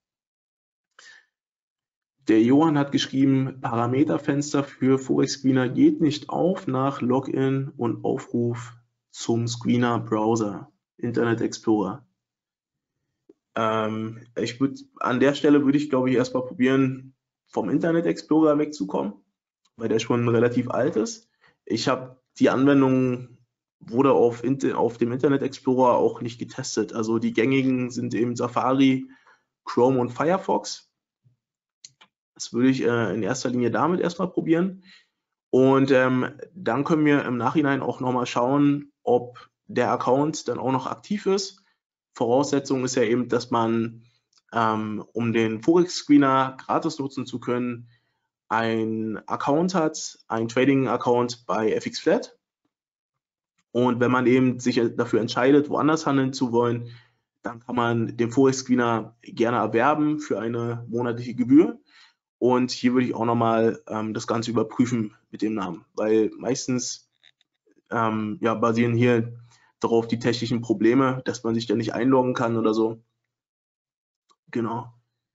Der Johann hat geschrieben, Parameterfenster für Forex Screener geht nicht auf nach Login und Aufruf zum Screener Browser, Internet Explorer. Ähm, ich würde an der Stelle würde ich, glaube ich, erstmal probieren, vom Internet Explorer wegzukommen, weil der schon relativ alt ist. Ich habe die Anwendung wurde auf, auf dem Internet Explorer auch nicht getestet. Also die gängigen sind eben Safari, Chrome und Firefox. Das würde ich äh, in erster Linie damit erstmal probieren. Und ähm, dann können wir im Nachhinein auch nochmal schauen, ob der Account dann auch noch aktiv ist. Voraussetzung ist ja eben, dass man, ähm, um den Forex-Screener gratis nutzen zu können, einen Account hat, einen Trading-Account bei F X Flat. Und wenn man eben sich dafür entscheidet, woanders handeln zu wollen, dann kann man den Forex-Screener gerne erwerben für eine monatliche Gebühr. Und hier würde ich auch nochmal ähm, das Ganze überprüfen mit dem Namen, weil meistens ähm, ja, basieren hier darauf die technischen Probleme, dass man sich da nicht einloggen kann oder so. Genau.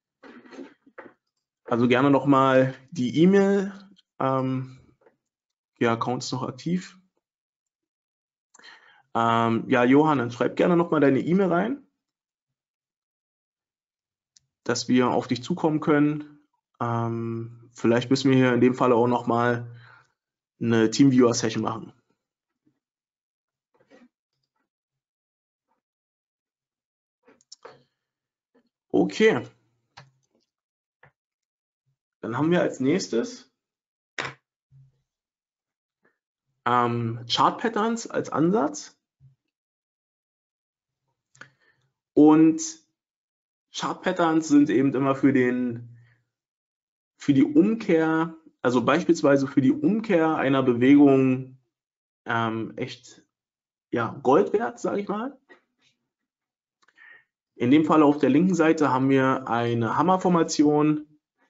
Also gerne nochmal die E-Mail. Ähm, der Account ist noch aktiv. Ähm, ja, Johann, dann schreib gerne nochmal deine E-Mail rein, dass wir auf dich zukommen können. Ähm, vielleicht müssen wir hier in dem Fall auch nochmal eine Teamviewer-Session machen. Okay. Dann haben wir als nächstes ähm, Chart Patterns als Ansatz. Und Chart Patterns sind eben immer für den für die Umkehr, also beispielsweise für die Umkehr einer Bewegung ähm, echt ja, Gold wert, sage ich mal. In dem Fall auf der linken Seite haben wir eine Hammerformation.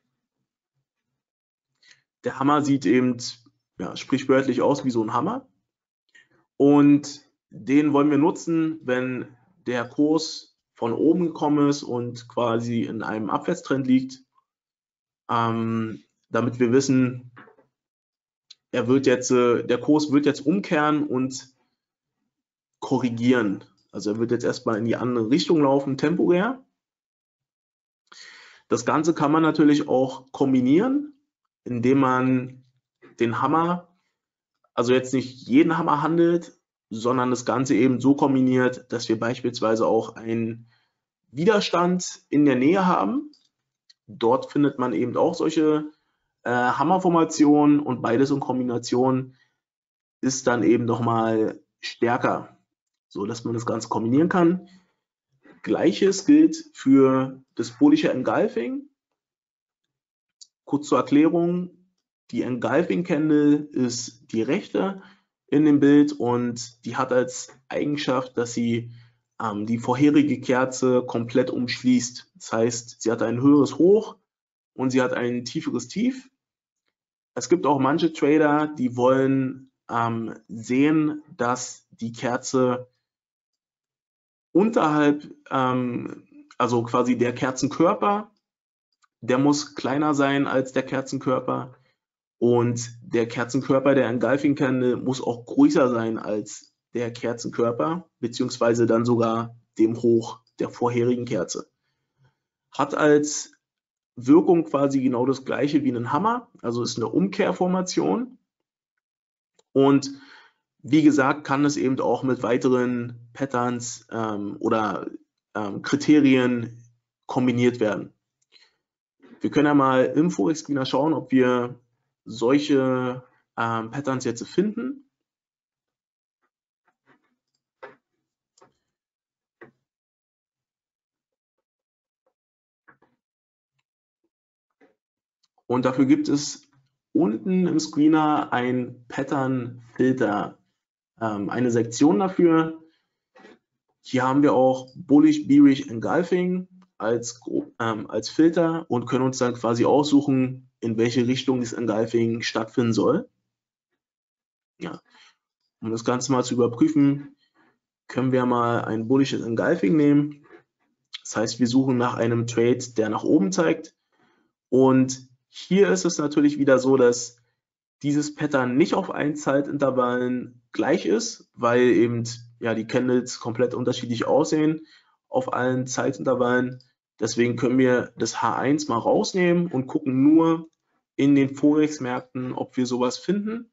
Der Hammer sieht eben ja, sprichwörtlich aus wie so ein Hammer. Und den wollen wir nutzen, wenn der Kurs von oben gekommen ist und quasi in einem Abwärtstrend liegt, ähm, damit wir wissen, er wird jetzt, äh, der Kurs wird jetzt umkehren und korrigieren. Also er wird jetzt erstmal in die andere Richtung laufen, temporär. Das Ganze kann man natürlich auch kombinieren, indem man den Hammer, also jetzt nicht jeden Hammer handelt, sondern das Ganze eben so kombiniert, dass wir beispielsweise auch einen Widerstand in der Nähe haben. Dort findet man eben auch solche äh, Hammerformationen und beides in Kombination ist dann eben nochmal stärker, so dass man das Ganze kombinieren kann. Gleiches gilt für das bullische Engulfing. Kurz zur Erklärung, die Engulfing Candle ist die rechte in dem Bild und die hat als Eigenschaft, dass sie ähm, die vorherige Kerze komplett umschließt. Das heißt, sie hat ein höheres Hoch und sie hat ein tieferes Tief. Es gibt auch manche Trader, die wollen ähm, sehen, dass die Kerze unterhalb, ähm, also quasi der Kerzenkörper, der muss kleiner sein als der Kerzenkörper und der Kerzenkörper der Engulfing Candle muss auch größer sein als der Kerzenkörper, beziehungsweise dann sogar dem Hoch der vorherigen Kerze. Hat als Wirkung quasi genau das gleiche wie ein Hammer, also ist eine Umkehrformation und wie gesagt, kann es eben auch mit weiteren Patterns ähm, oder ähm, Kriterien kombiniert werden. Wir können ja mal im Forex-Screener schauen, ob wir solche ähm, Patterns jetzt finden. Und dafür gibt es unten im Screener ein Pattern-Filter, ähm, eine Sektion dafür. Hier haben wir auch Bullish, Bearish, Engulfing als, ähm, als Filter und können uns dann quasi aussuchen, in welche Richtung das Engulfing stattfinden soll. Ja. Um das Ganze mal zu überprüfen, können wir mal ein bullisches Engulfing nehmen. Das heißt, wir suchen nach einem Trade, der nach oben zeigt. Und hier ist es natürlich wieder so, dass dieses Pattern nicht auf allen Zeitintervallen gleich ist, weil eben ja, die Candles komplett unterschiedlich aussehen auf allen Zeitintervallen. Deswegen können wir das H eins mal rausnehmen und gucken nur in den Forex-Märkten, ob wir sowas finden.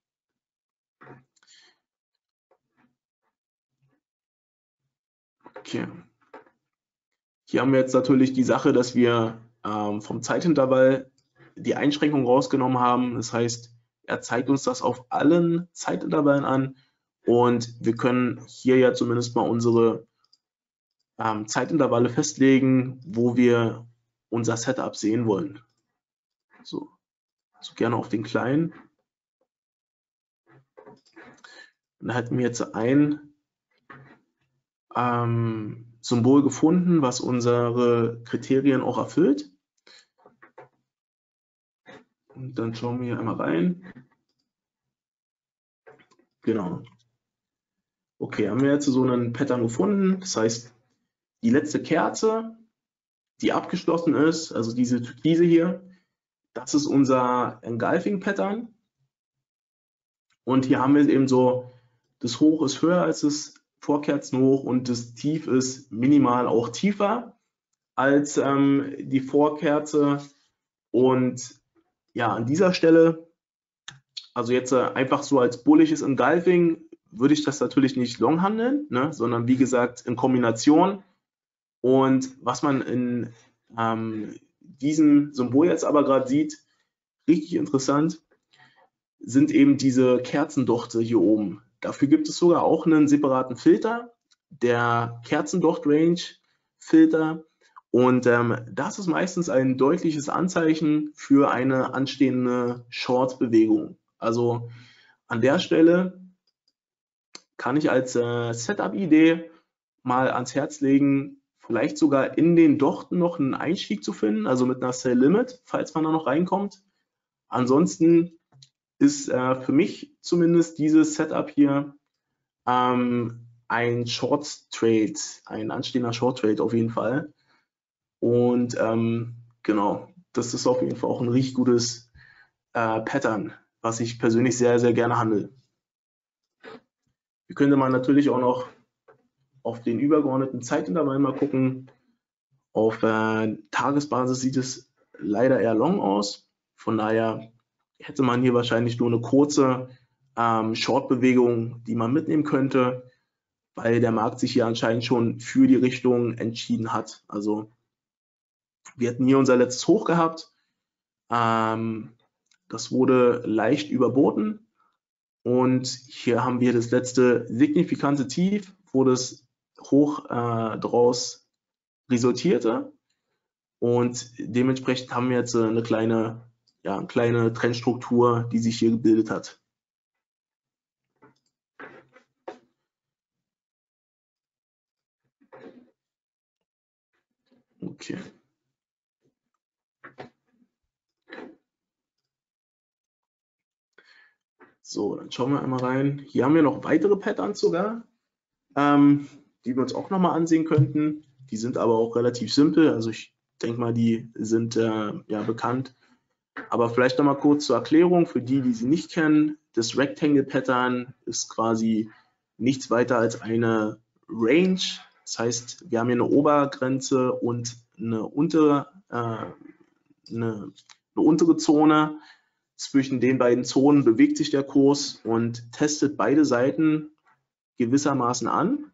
Okay. Hier haben wir jetzt natürlich die Sache, dass wir ähm, vom Zeitintervall die Einschränkung rausgenommen haben. Das heißt, er zeigt uns das auf allen Zeitintervallen an und wir können hier ja zumindest mal unsere ähm, Zeitintervalle festlegen, wo wir unser Setup sehen wollen. So, so gerne auf den kleinen. Dann hätten wir jetzt ein ähm, Symbol gefunden, was unsere Kriterien auch erfüllt. Und dann schauen wir hier einmal rein. Genau. Okay, haben wir jetzt so einen Pattern gefunden. Das heißt, die letzte Kerze, die abgeschlossen ist, also diese Türkise hier, das ist unser Engulfing-Pattern. Und hier haben wir eben so, das Hoch ist höher als das Vorkerzenhoch und das Tief ist minimal auch tiefer als ähm, die Vorkerze. Und ja, an dieser Stelle, also jetzt äh, einfach so als bullisches Engulfing, würde ich das natürlich nicht long handeln, ne, sondern wie gesagt in Kombination. Und was man in ähm, diesem Symbol jetzt aber gerade sieht, richtig interessant, sind eben diese Kerzendochte hier oben. Dafür gibt es sogar auch einen separaten Filter, der Kerzendocht-Range-Filter. Und ähm, das ist meistens ein deutliches Anzeichen für eine anstehende Short-Bewegung. Also an der Stelle kann ich als äh, Setup-Idee mal ans Herz legen, vielleicht sogar in den Dochten noch einen Einstieg zu finden, also mit einer Sell Limit, falls man da noch reinkommt. Ansonsten ist äh, für mich zumindest dieses Setup hier ähm, ein Short Trade, ein anstehender Short Trade auf jeden Fall. Und ähm, genau, das ist auf jeden Fall auch ein richtig gutes äh, Pattern, was ich persönlich sehr, sehr gerne handle. Hier könnte man natürlich auch noch auf den übergeordneten Zeitintervall mal gucken. Auf äh, Tagesbasis sieht es leider eher long aus. Von daher hätte man hier wahrscheinlich nur eine kurze ähm, Short-Bewegung, die man mitnehmen könnte, weil der Markt sich hier anscheinend schon für die Richtung entschieden hat. Also wir hatten hier unser letztes Hoch gehabt. Ähm, das wurde leicht überboten. Und hier haben wir das letzte signifikante Tief, wo das Hoch äh, daraus resultierte. Und dementsprechend haben wir jetzt eine kleine, ja, eine kleine Trendstruktur, die sich hier gebildet hat. Okay. So, dann schauen wir einmal rein. Hier haben wir noch weitere Patterns sogar, ähm, die wir uns auch nochmal ansehen könnten. Die sind aber auch relativ simpel. Also ich denke mal, die sind äh, ja bekannt. Aber vielleicht nochmal kurz zur Erklärung für die, die sie nicht kennen. Das Rectangle Pattern ist quasi nichts weiter als eine Range. Das heißt, wir haben hier eine Obergrenze und eine untere, äh, eine, eine untere Zone. Zwischen den beiden Zonen bewegt sich der Kurs und testet beide Seiten gewissermaßen an.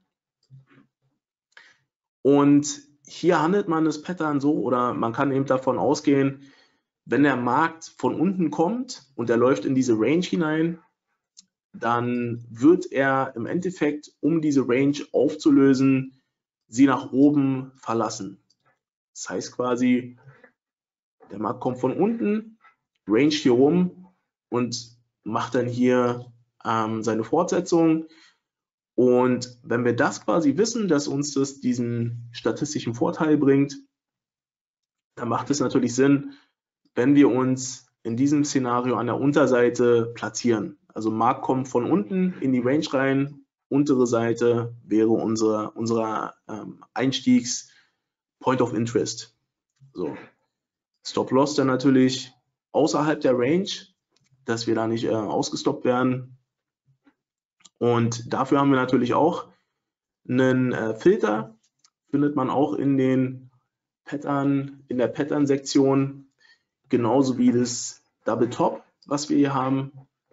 Und hier handelt man das Pattern so, oder man kann eben davon ausgehen, wenn der Markt von unten kommt und er läuft in diese Range hinein, dann wird er im Endeffekt, um diese Range aufzulösen, sie nach oben verlassen. Das heißt quasi, der Markt kommt von unten, range hier rum und macht dann hier ähm, seine Fortsetzung. Und wenn wir das quasi wissen, dass uns das diesen statistischen Vorteil bringt, dann macht es natürlich Sinn, wenn wir uns in diesem Szenario an der Unterseite platzieren. Also Markt kommt von unten in die Range rein, untere Seite wäre unser unserer ähm, Einstiegs Point of Interest. So. Stop Loss dann natürlich außerhalb der Range, dass wir da nicht äh, ausgestoppt werden. Und dafür haben wir natürlich auch einen äh, Filter, findet man auch in den Pattern, in der Pattern-Sektion, genauso wie das Double Top, was wir hier haben.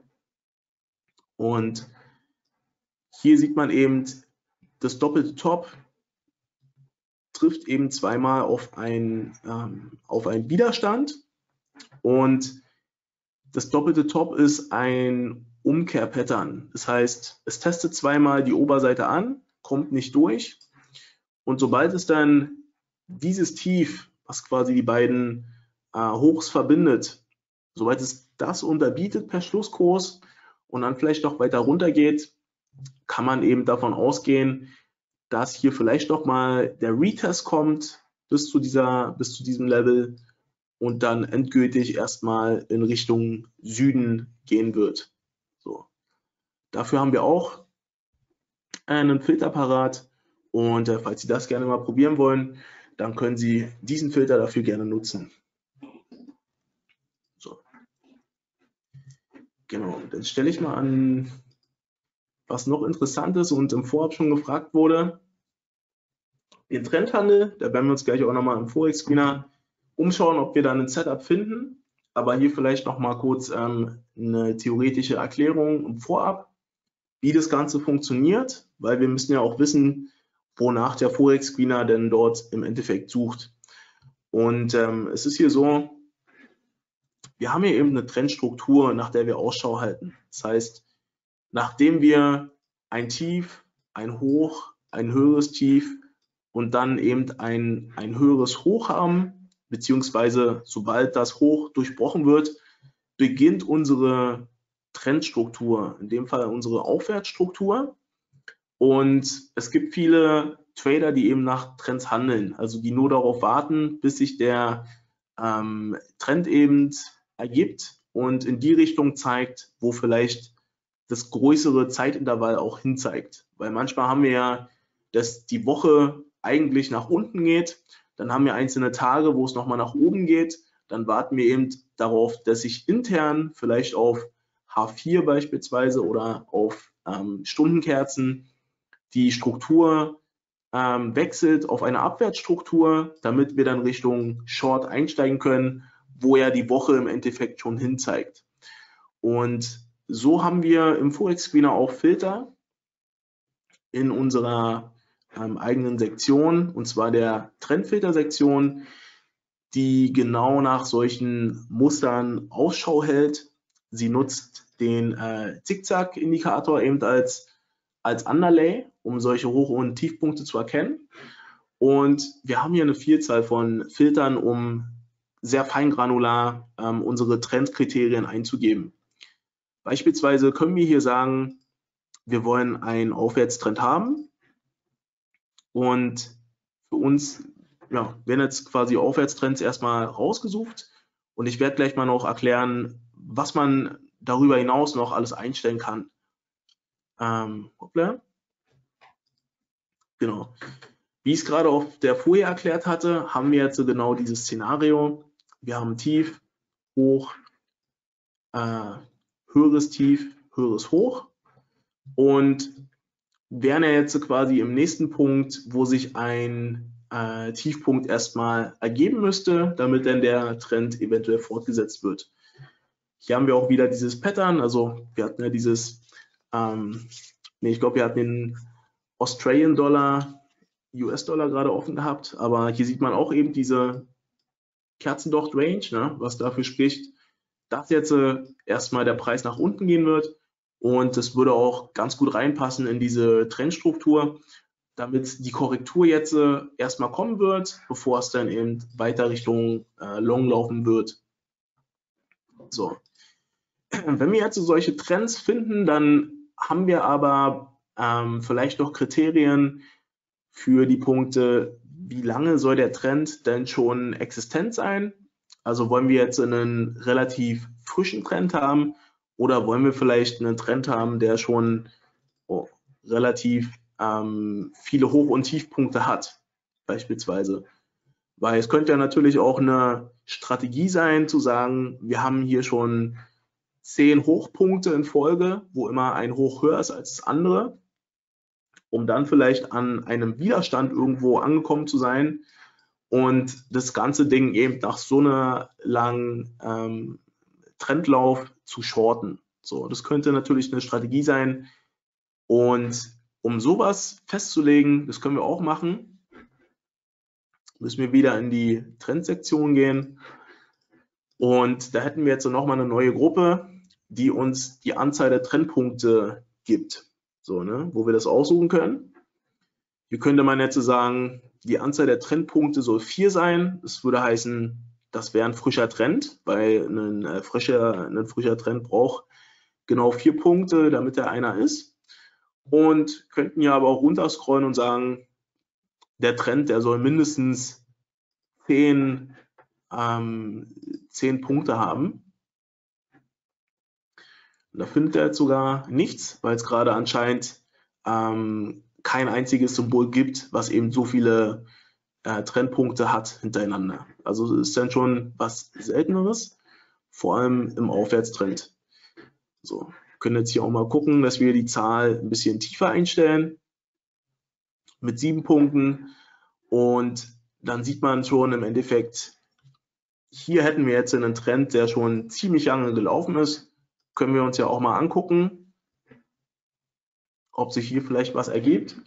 Und hier sieht man eben, das doppelte Top trifft eben zweimal auf einen, ähm, auf einen Widerstand. Und das doppelte Top ist ein Umkehrpattern. Das heißt, es testet zweimal die Oberseite an, kommt nicht durch. Und sobald es dann dieses Tief, was quasi die beiden äh, Hochs verbindet, sobald es das unterbietet per Schlusskurs und dann vielleicht noch weiter runter geht, kann man eben davon ausgehen, dass hier vielleicht noch mal der Retest kommt bis zu dieser, bis zu diesem Level und dann endgültig erstmal in Richtung Süden gehen wird. So. Dafür haben wir auch einen Filter parat und äh, falls Sie das gerne mal probieren wollen, dann können Sie diesen Filter dafür gerne nutzen. So. Genau, dann stelle ich mal an, was noch interessant ist und im Vorab schon gefragt wurde. Den Trendhandel, da werden wir uns gleich auch nochmal im Forex-Screener umschauen, ob wir da ein Setup finden. Aber hier vielleicht noch mal kurz ähm, eine theoretische Erklärung im Vorab, wie das Ganze funktioniert, weil wir müssen ja auch wissen, wonach der Forex-Screener denn dort im Endeffekt sucht. Und ähm, es ist hier so, wir haben hier eben eine Trendstruktur, nach der wir Ausschau halten. Das heißt, nachdem wir ein Tief, ein Hoch, ein höheres Tief und dann eben ein, ein höheres Hoch haben, beziehungsweise sobald das Hoch durchbrochen wird, beginnt unsere Trendstruktur, in dem Fall unsere Aufwärtsstruktur. Und es gibt viele Trader, die eben nach Trends handeln, also die nur darauf warten, bis sich der ähm, Trend eben ergibt und in die Richtung zeigt, wo vielleicht das größere Zeitintervall auch hinzeigt. Weil manchmal haben wir ja, dass die Woche eigentlich nach unten geht, dann haben wir einzelne Tage, wo es nochmal nach oben geht, dann warten wir eben darauf, dass sich intern vielleicht auf H vier beispielsweise oder auf ähm, Stundenkerzen die Struktur ähm, wechselt auf eine Abwärtsstruktur, damit wir dann Richtung Short einsteigen können, wo ja die Woche im Endeffekt schon hinzeigt. Und so haben wir im Forex Screener auch Filter in unserer ähm, eigenen Sektion, und zwar der Trendfilter-Sektion, die genau nach solchen Mustern Ausschau hält. Sie nutzt den äh, Zickzack-Indikator eben als, als Underlay, um solche Hoch- und Tiefpunkte zu erkennen. Und wir haben hier eine Vielzahl von Filtern, um sehr feingranular ähm, unsere Trendkriterien einzugeben. Beispielsweise können wir hier sagen, wir wollen einen Aufwärtstrend haben und für uns ja, werden jetzt quasi Aufwärtstrends erstmal rausgesucht und ich werde gleich mal noch erklären, was man darüber hinaus noch alles einstellen kann. Ähm, hoppla. Genau. Wie ich es gerade auf der Folie erklärt hatte, haben wir jetzt genau dieses Szenario. Wir haben Tief, Hoch, äh, höheres Tief, höheres Hoch und wären ja jetzt quasi im nächsten Punkt, wo sich ein äh, Tiefpunkt erstmal ergeben müsste, damit dann der Trend eventuell fortgesetzt wird. Hier haben wir auch wieder dieses Pattern, also wir hatten ja dieses, ähm, nee, ich glaube, wir hatten den Australian Dollar, U S-Dollar gerade offen gehabt, aber hier sieht man auch eben diese Kerzendocht-Range, ne, was dafür spricht, dass jetzt äh, erstmal der Preis nach unten gehen wird. Und das würde auch ganz gut reinpassen in diese Trendstruktur, damit die Korrektur jetzt äh, erstmal kommen wird, bevor es dann eben weiter Richtung äh, Long laufen wird. So. Wenn wir jetzt so solche Trends finden, dann haben wir aber ähm, vielleicht noch Kriterien für die Punkte, wie lange soll der Trend denn schon existent sein? Also wollen wir jetzt einen relativ frischen Trend haben oder wollen wir vielleicht einen Trend haben, der schon oh, relativ ähm, viele Hoch- und Tiefpunkte hat, beispielsweise. Weil es könnte ja natürlich auch eine Strategie sein, zu sagen, wir haben hier schon zehn Hochpunkte in Folge, wo immer ein Hoch höher ist als das andere, um dann vielleicht an einem Widerstand irgendwo angekommen zu sein und das ganze Ding eben nach so einer langen ähm, Trendlauf zu shorten. So, das könnte natürlich eine Strategie sein. Und um sowas festzulegen, das können wir auch machen, müssen wir wieder in die Trendsektion gehen. Und da hätten wir jetzt nochmal eine neue Gruppe, die uns die Anzahl der Trendpunkte gibt, so, ne, wo wir das aussuchen können. Hier könnte man jetzt sagen, die Anzahl der Trendpunkte soll vier sein. Das würde heißen, das wäre ein frischer Trend, weil ein, äh, frischer, ein frischer Trend braucht genau vier Punkte, damit er einer ist. Und könnten ja aber auch runterscrollen und sagen, der Trend, der soll mindestens zehn, ähm, zehn Punkte haben. Und da findet er jetzt sogar nichts, weil es gerade anscheinend ähm, kein einziges Symbol gibt, was eben so viele äh, Trendpunkte hat hintereinander. Also es ist dann schon was Selteneres, vor allem im Aufwärtstrend. So, wir können jetzt hier auch mal gucken, dass wir die Zahl ein bisschen tiefer einstellen mit sieben Punkten und dann sieht man schon im Endeffekt, hier hätten wir jetzt einen Trend, der schon ziemlich lange gelaufen ist. Können wir uns ja auch mal angucken, ob sich hier vielleicht was ergibt.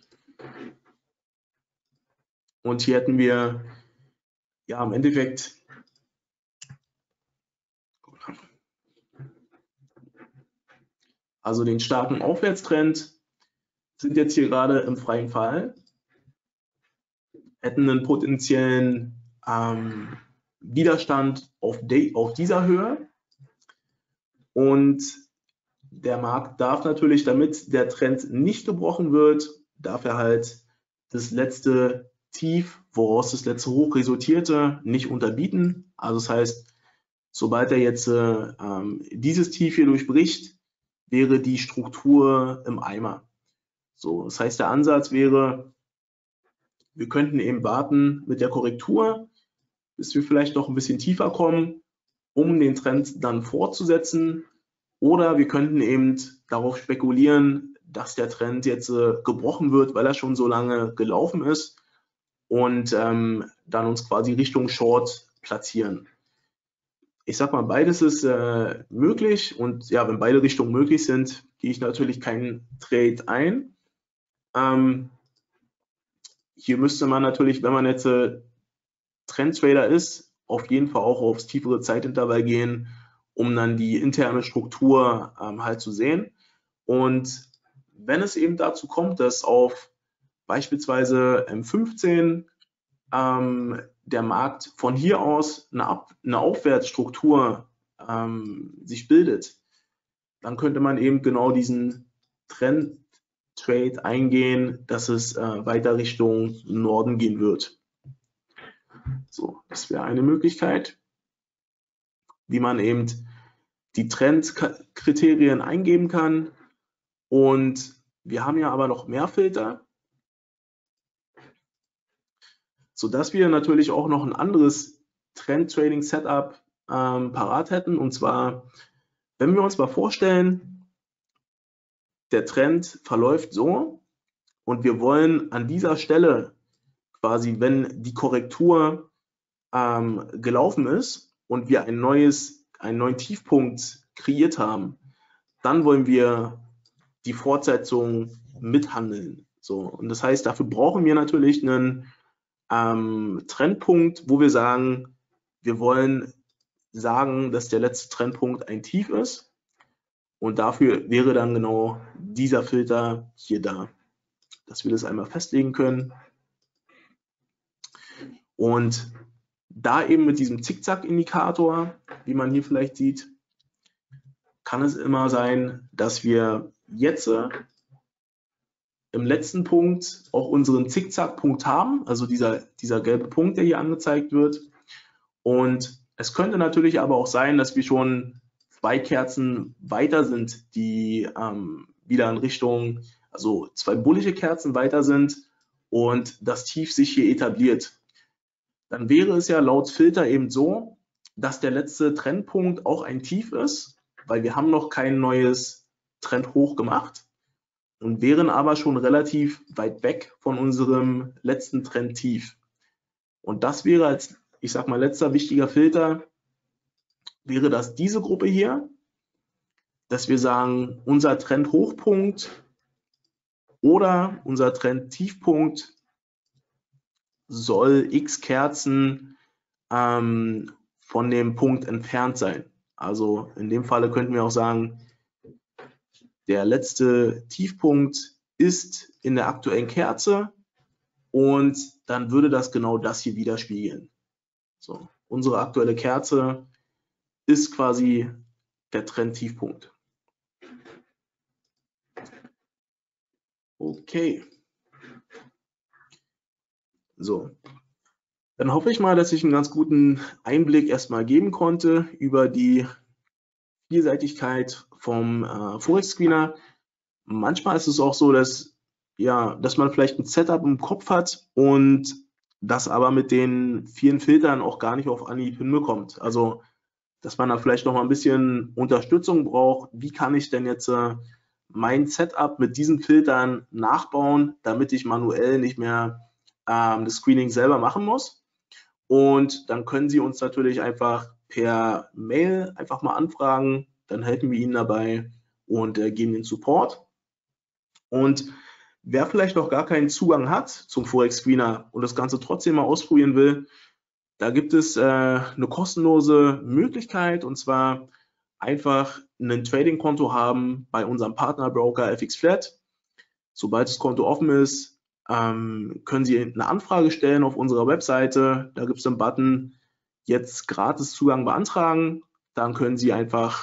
Und hier hätten wir ja im Endeffekt also den starken Aufwärtstrend, sind jetzt hier gerade im freien Fall, hätten einen potenziellen ähm, Widerstand auf, de, auf dieser Höhe und der Markt darf natürlich, damit der Trend nicht gebrochen wird, darf er halt das letzte Tief, woraus das letzte Hoch resultierte, nicht unterbieten. Also das heißt, sobald er jetzt äh, dieses Tief hier durchbricht, wäre die Struktur im Eimer. So, das heißt, der Ansatz wäre, wir könnten eben warten mit der Korrektur, bis wir vielleicht noch ein bisschen tiefer kommen, um den Trend dann fortzusetzen. Oder wir könnten eben darauf spekulieren, dass der Trend jetzt äh, gebrochen wird, weil er schon so lange gelaufen ist und ähm, dann uns quasi Richtung Short platzieren. Ich sag mal, beides ist äh, möglich und ja, wenn beide Richtungen möglich sind, gehe ich natürlich keinen Trade ein. Ähm, hier müsste man natürlich, wenn man jetzt äh, Trendtrader ist, auf jeden Fall auch aufs tiefere Zeitintervall gehen, um dann die interne Struktur ähm, halt zu sehen. Und wenn es eben dazu kommt, dass auf beispielsweise M fünfzehn ähm, der Markt von hier aus eine, Ab eine Aufwärtsstruktur ähm, sich bildet, dann könnte man eben genau diesen Trend-Trade eingehen, dass es äh, weiter Richtung Norden gehen wird. So, das wäre eine Möglichkeit, wie man eben die Trendkriterien eingeben kann. Und wir haben ja aber noch mehr Filter, sodass wir natürlich auch noch ein anderes Trend-Trading-Setup ähm, parat hätten. Und zwar, wenn wir uns mal vorstellen, der Trend verläuft so und wir wollen an dieser Stelle quasi, wenn die Korrektur ähm, gelaufen ist und wir ein neues, einen neuen Tiefpunkt kreiert haben, dann wollen wir die Fortsetzung mithandeln. So, und das heißt, dafür brauchen wir natürlich einen ähm, Trendpunkt, wo wir sagen, wir wollen sagen, dass der letzte Trendpunkt ein Tief ist. Und dafür wäre dann genau dieser Filter hier da, dass wir das einmal festlegen können. Und da eben mit diesem Zickzack-Indikator, wie man hier vielleicht sieht, kann es immer sein, dass wir jetzt im letzten Punkt auch unseren Zickzack-Punkt haben, also dieser, dieser gelbe Punkt, der hier angezeigt wird. Und es könnte natürlich aber auch sein, dass wir schon zwei Kerzen weiter sind, die ähm, wieder in Richtung, also zwei bullische Kerzen weiter sind und das Tief sich hier etabliert. Dann wäre es ja laut Filter eben so, dass der letzte Trendpunkt auch ein Tief ist, weil wir haben noch kein neues Trendhoch gemacht und wären aber schon relativ weit weg von unserem letzten Trendtief. Und das wäre als, ich sag mal, letzter wichtiger Filter, wäre das diese Gruppe hier, dass wir sagen, unser Trendhochpunkt oder unser Trendtiefpunkt soll x Kerzen ähm, von dem Punkt entfernt sein. Also in dem Falle könnten wir auch sagen, der letzte Tiefpunkt ist in der aktuellen Kerze und dann würde das genau das hier widerspiegeln. So, unsere aktuelle Kerze ist quasi der Trendtiefpunkt. Okay. So, dann hoffe ich mal, dass ich einen ganz guten Einblick erstmal geben konnte über die Vielseitigkeit vom äh, Forex Screener. Manchmal ist es auch so, dass, ja, dass man vielleicht ein Setup im Kopf hat und das aber mit den vielen Filtern auch gar nicht auf Anhieb hinbekommt. Also, dass man da vielleicht noch mal ein bisschen Unterstützung braucht. Wie kann ich denn jetzt äh, mein Setup mit diesen Filtern nachbauen, damit ich manuell nicht mehr ähm, das Screening selber machen muss? Und dann können Sie uns natürlich einfach per Mail einfach mal anfragen, dann helfen wir Ihnen dabei und äh, geben Ihnen Support. Und wer vielleicht noch gar keinen Zugang hat zum Forex Screener und das Ganze trotzdem mal ausprobieren will, da gibt es äh, eine kostenlose Möglichkeit, und zwar einfach ein Trading-Konto haben bei unserem Partnerbroker F X Flat. Sobald das Konto offen ist, ähm, können Sie eine Anfrage stellen auf unserer Webseite. Da gibt es einen Button, jetzt gratis Zugang beantragen. Dann können Sie einfach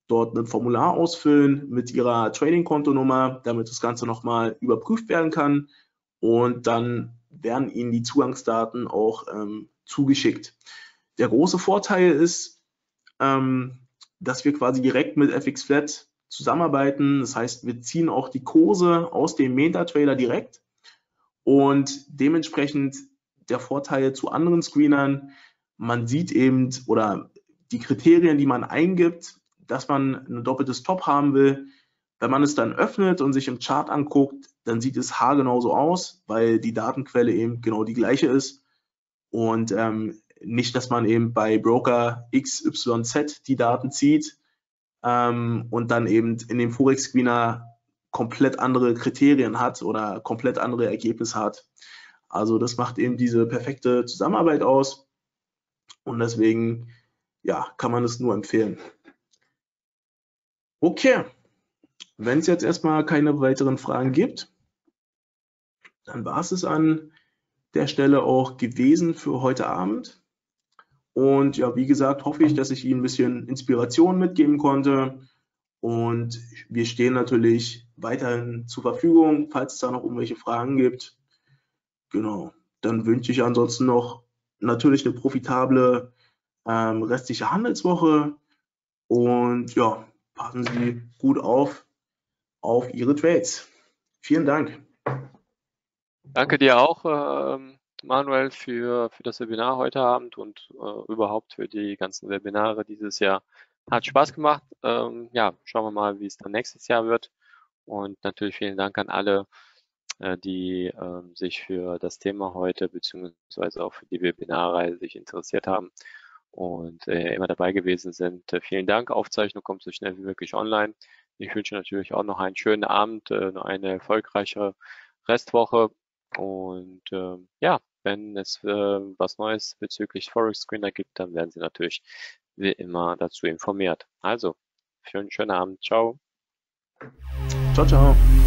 dort ein Formular ausfüllen mit ihrer Trading-Kontonummer, damit das Ganze nochmal überprüft werden kann und dann werden ihnen die Zugangsdaten auch ähm, zugeschickt. Der große Vorteil ist, ähm, dass wir quasi direkt mit F X Flat zusammenarbeiten. Das heißt, wir ziehen auch die Kurse aus dem MetaTrader direkt und dementsprechend der Vorteil zu anderen Screenern, man sieht eben oder die Kriterien, die man eingibt, dass man ein doppeltes Top haben will. Wenn man es dann öffnet und sich im Chart anguckt, dann sieht es haargenau so aus, weil die Datenquelle eben genau die gleiche ist und ähm, nicht, dass man eben bei Broker X Y Z die Daten zieht ähm, und dann eben in dem Forex Screener komplett andere Kriterien hat oder komplett andere Ergebnisse hat. Also das macht eben diese perfekte Zusammenarbeit aus und deswegen ja, kann man es nur empfehlen. Okay, wenn es jetzt erstmal keine weiteren Fragen gibt, dann war es es an der Stelle auch gewesen für heute Abend. Und ja, wie gesagt, hoffe ich, dass ich Ihnen ein bisschen Inspiration mitgeben konnte. Und wir stehen natürlich weiterhin zur Verfügung, falls es da noch irgendwelche Fragen gibt. Genau, dann wünsche ich ansonsten noch natürlich eine profitable ähm, restliche Handelswoche. Und ja, passen Sie gut auf, auf Ihre Trades. Vielen Dank. Danke dir auch, ähm, Manuel, für, für das Webinar heute Abend und äh, überhaupt für die ganzen Webinare dieses Jahr. Hat Spaß gemacht. Ähm, ja, schauen wir mal, wie es dann nächstes Jahr wird. Und natürlich vielen Dank an alle, äh, die äh, sich für das Thema heute beziehungsweise auch für die Webinarreihe sich interessiert haben und äh, immer dabei gewesen sind. Äh, vielen Dank. Aufzeichnung kommt so schnell wie möglich online. Ich wünsche natürlich auch noch einen schönen Abend, äh, noch eine erfolgreiche Restwoche. Und äh, ja, wenn es äh, was Neues bezüglich Forex Screener gibt, dann werden Sie natürlich wie immer dazu informiert. Also, schönen, schönen Abend. Ciao. Ciao, ciao.